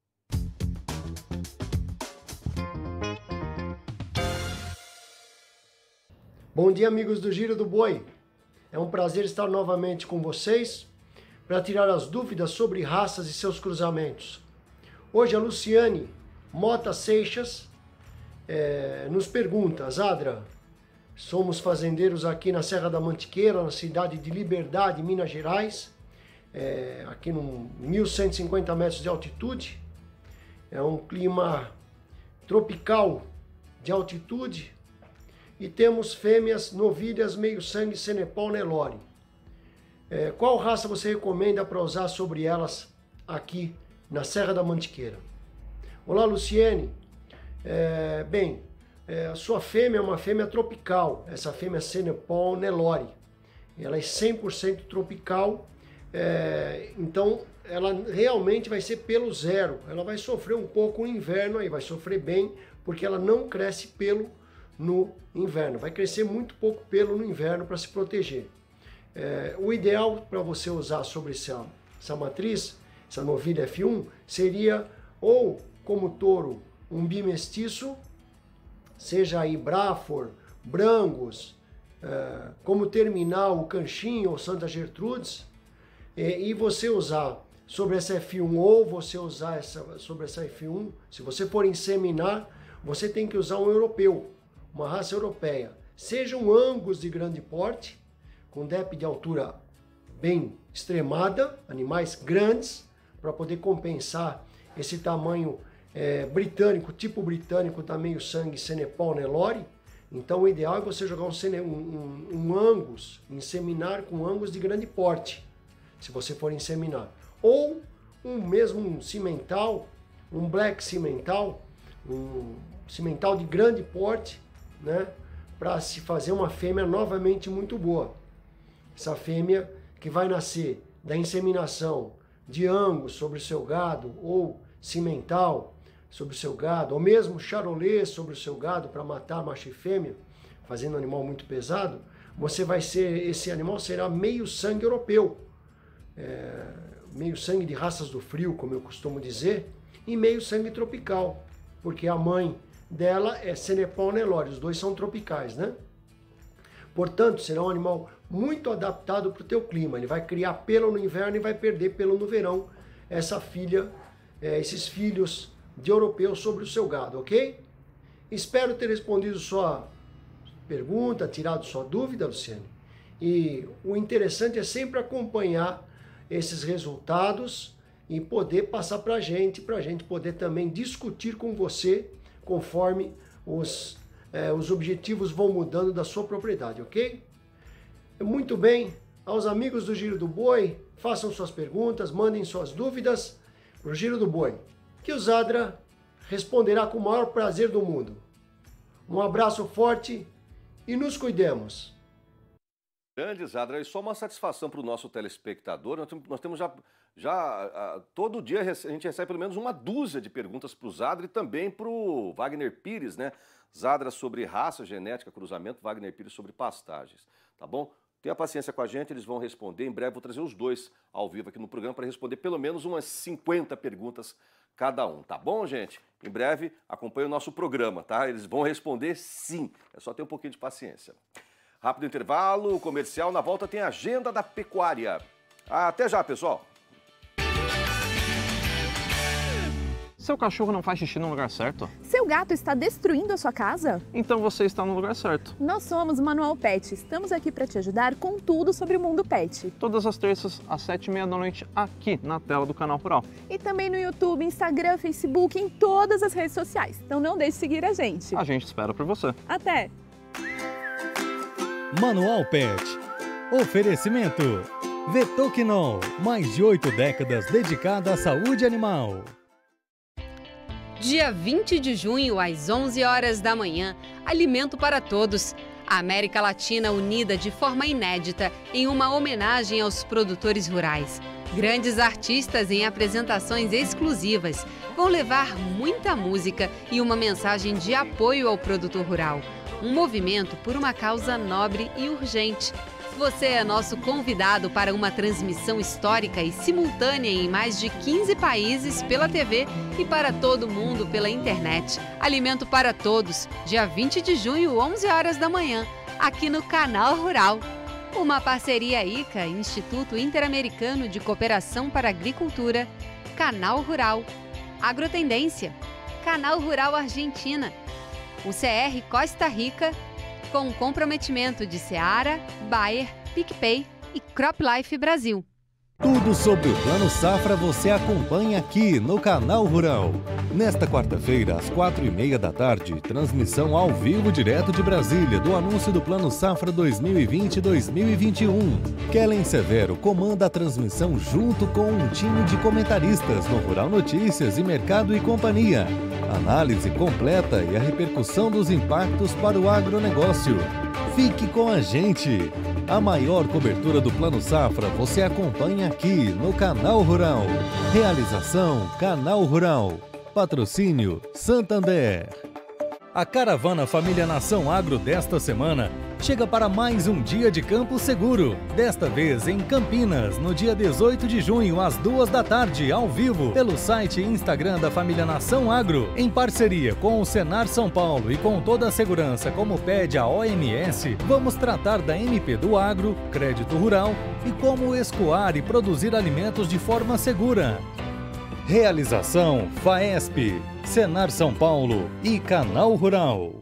Bom dia, amigos do Giro do Boi. É um prazer estar novamente com vocês para tirar as dúvidas sobre raças e seus cruzamentos. Hoje a Luciane Mota Seixas nos pergunta: Zadra, somos fazendeiros aqui na Serra da Mantiqueira, na cidade de Liberdade, Minas Gerais, aqui no 1.150 metros de altitude. É um clima tropical de altitude e temos fêmeas novilhas meio-sangue Senepol Nelore. Qual raça você recomenda para usar sobre elas aqui na Serra da Mantiqueira? Olá, Luciene. A sua fêmea é uma fêmea tropical. Essa fêmea é Senepol Nelore. Ela é 100% tropical, então ela realmente vai ser pelo zero. Ela vai sofrer um pouco no inverno, aí vai sofrer bem, porque ela não cresce pelo no inverno. Vai crescer muito pouco pelo no inverno para se proteger. O ideal para você usar sobre essa matriz, essa novilha F1, seria ou como touro um bimestiço, seja aí Brafor, Brangus, como terminal o Canchinho ou Santa Gertrudes, e você usar sobre essa F1 ou você usar sobre essa F1, se você for inseminar, você tem que usar um europeu, uma raça europeia, seja um Angus de grande porte, com DEP de altura bem extremada, animais grandes, para poder compensar esse tamanho britânico, tipo britânico da meio-sangue Senepol Nelore. Então o ideal é você jogar um Angus, inseminar com Angus de grande porte, se você for inseminar. Ou um cimental, um black cimental, um cimental de grande porte, né? Para se fazer uma fêmea novamente muito boa. Essa fêmea que vai nascer da inseminação de Angus sobre o seu gado, ou cimental sobre o seu gado, ou mesmo charolês sobre o seu gado para matar macho e fêmea, fazendo um animal muito pesado, esse animal será meio sangue europeu, meio sangue de raças do frio, como eu costumo dizer, e meio sangue tropical, porque a mãe dela é Senepal Nelore, os dois são tropicais, né? Portanto, será um animal muito adaptado para o teu clima. Ele vai criar pelo no inverno e vai perder pelo no verão. Esses filhos de europeu sobre o seu gado, ok? Espero ter respondido sua pergunta, tirado sua dúvida, Luciane. E o interessante é sempre acompanhar esses resultados e poder passar para a gente poder também discutir com você conforme os objetivos vão mudando da sua propriedade, ok? Muito bem, aos amigos do Giro do Boi, façam suas perguntas, mandem suas dúvidas para o Giro do Boi, que o Zadra responderá com o maior prazer do mundo. Um abraço forte e nos cuidemos. Grande, Zadra, e só uma satisfação para o nosso telespectador, nós temos já todo dia a gente recebe pelo menos uma dúzia de perguntas para o Zadra e também para o Wagner Pires, né? Zadra sobre raça, genética, cruzamento, Wagner Pires sobre pastagens, tá bom? Tenha paciência com a gente, eles vão responder. Em breve vou trazer os dois ao vivo aqui no programa para responder pelo menos umas 50 perguntas cada um, tá bom, gente? Em breve acompanhe o nosso programa, tá? Eles vão responder sim, é só ter um pouquinho de paciência. Rápido intervalo comercial, na volta tem a Agenda da Pecuária. Até já, pessoal! Seu cachorro não faz xixi no lugar certo? Seu gato está destruindo a sua casa? Então você está no lugar certo. Nós somos Manual Pet. Estamos aqui para te ajudar com tudo sobre o mundo pet. Todas as terças, às 7h30 da noite, aqui na tela do Canal Rural. E também no YouTube, Instagram, Facebook, em todas as redes sociais. Então não deixe de seguir a gente. A gente espera por você. Até! Manual Pet. Oferecimento. Vetoquinol, mais de 8 décadas dedicada à saúde animal. Dia 20 de junho, às 11 horas da manhã, Alimento para Todos. A América Latina unida de forma inédita em uma homenagem aos produtores rurais. Grandes artistas em apresentações exclusivas vão levar muita música e uma mensagem de apoio ao produtor rural. Um movimento por uma causa nobre e urgente. Você é nosso convidado para uma transmissão histórica e simultânea em mais de 15 países pela TV e para todo mundo pela internet. Alimento para Todos, dia 20 de junho, 11 horas da manhã, aqui no Canal Rural. Uma parceria ICA, Instituto Interamericano de Cooperação para a Agricultura, Canal Rural, Agrotendência, Canal Rural Argentina, o CR Costa Rica, com o comprometimento de Seara, Bayer, PicPay e CropLife Brasil. Tudo sobre o Plano Safra você acompanha aqui no Canal Rural. Nesta quarta-feira, às 4h30 da tarde, transmissão ao vivo direto de Brasília do anúncio do Plano Safra 2020-2021. Kellen Severo comanda a transmissão junto com um time de comentaristas no Rural Notícias e Mercado e Companhia. Análise completa e a repercussão dos impactos para o agronegócio. Fique com a gente! A maior cobertura do Plano Safra você acompanha aqui no Canal Rural. Realização Canal Rural. Patrocínio Santander. A caravana Família Nação Agro desta semana chega para mais um dia de campo seguro. Desta vez em Campinas, no dia 18 de junho, às 2 da tarde, ao vivo, pelo site e Instagram da Família Nação Agro, em parceria com o Senar São Paulo e com toda a segurança como pede a OMS, vamos tratar da MP do Agro, crédito rural e como escoar e produzir alimentos de forma segura. Realização FAESP, Senar São Paulo e Canal Rural.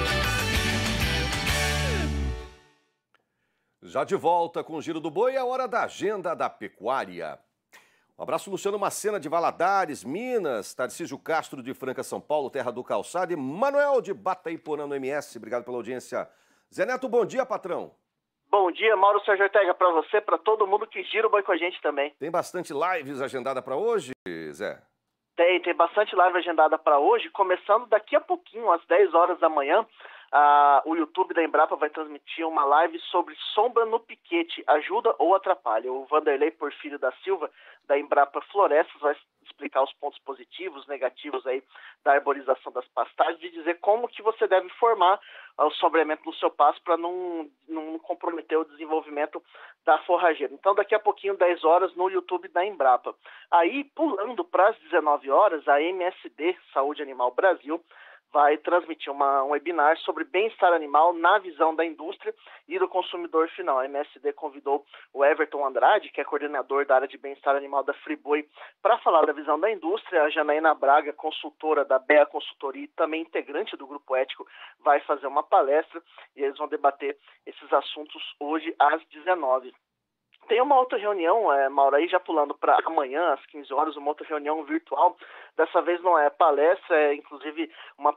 Já de volta com o Giro do Boi, é a hora da Agenda da Pecuária. Um abraço, Luciano Macena de Valadares, Minas, Tarcísio Castro de Franca, São Paulo, Terra do Calçado e Manuel de Bataiporã no MS. Obrigado pela audiência. Zé Neto, bom dia, patrão. Bom dia, Mauro Sérgio Ortega, para você, para todo mundo que gira o boi com a gente também. Tem bastante lives agendada para hoje, Zé? Tem bastante live agendada para hoje, começando daqui a pouquinho, às 10 horas da manhã. O YouTube da Embrapa vai transmitir uma live sobre sombra no piquete, ajuda ou atrapalha. O Vanderlei Porfírio da Silva, da Embrapa Florestas, vai explicar os pontos positivos, negativos aí da arborização das pastagens e dizer como que você deve formar o sombreamento no seu pasto para não comprometer o desenvolvimento da forrageira. Então, daqui a pouquinho, 10 horas, no YouTube da Embrapa. Aí, pulando para as 19 horas, a MSD, Saúde Animal Brasil, vai transmitir um webinar sobre bem-estar animal na visão da indústria e do consumidor final. A MSD convidou o Everton Andrade, que é coordenador da área de bem-estar animal da Friboi, para falar da visão da indústria. A Janaína Braga, consultora da BEA Consultoria e também integrante do Grupo Ético, vai fazer uma palestra e eles vão debater esses assuntos hoje às 19h. Tem uma outra reunião, Mauro, aí já pulando para amanhã, às 15 horas, uma outra reunião virtual. Dessa vez não é palestra, é inclusive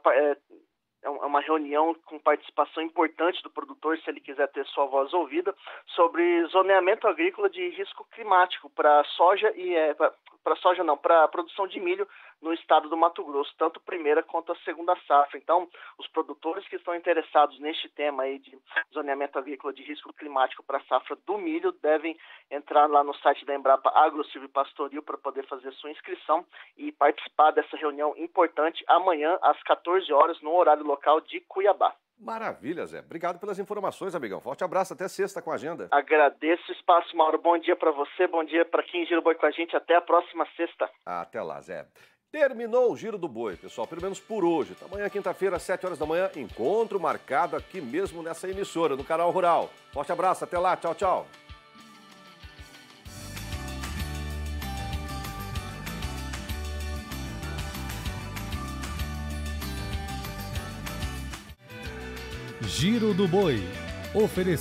uma reunião com participação importante do produtor, se ele quiser ter sua voz ouvida, sobre zoneamento agrícola de risco climático para soja para a produção de milho no estado do Mato Grosso, tanto a primeira quanto a segunda safra. Então, os produtores que estão interessados neste tema aí de zoneamento agrícola de risco climático para a safra do milho devem entrar lá no site da Embrapa Agrosilvo e Pastoril para poder fazer sua inscrição e participar dessa reunião importante amanhã às 14 horas no horário local de Cuiabá. Maravilha, Zé. Obrigado pelas informações, amigão. Forte abraço, até sexta com a agenda. Agradeço o espaço, Mauro. Bom dia para você, bom dia para quem gira o boi com a gente. Até a próxima sexta. Até lá, Zé. Terminou o Giro do Boi, pessoal, pelo menos por hoje. Amanhã, quinta-feira, às 7 horas da manhã, encontro marcado aqui mesmo nessa emissora, no Canal Rural. Forte abraço, até lá, tchau, tchau. Giro do Boi.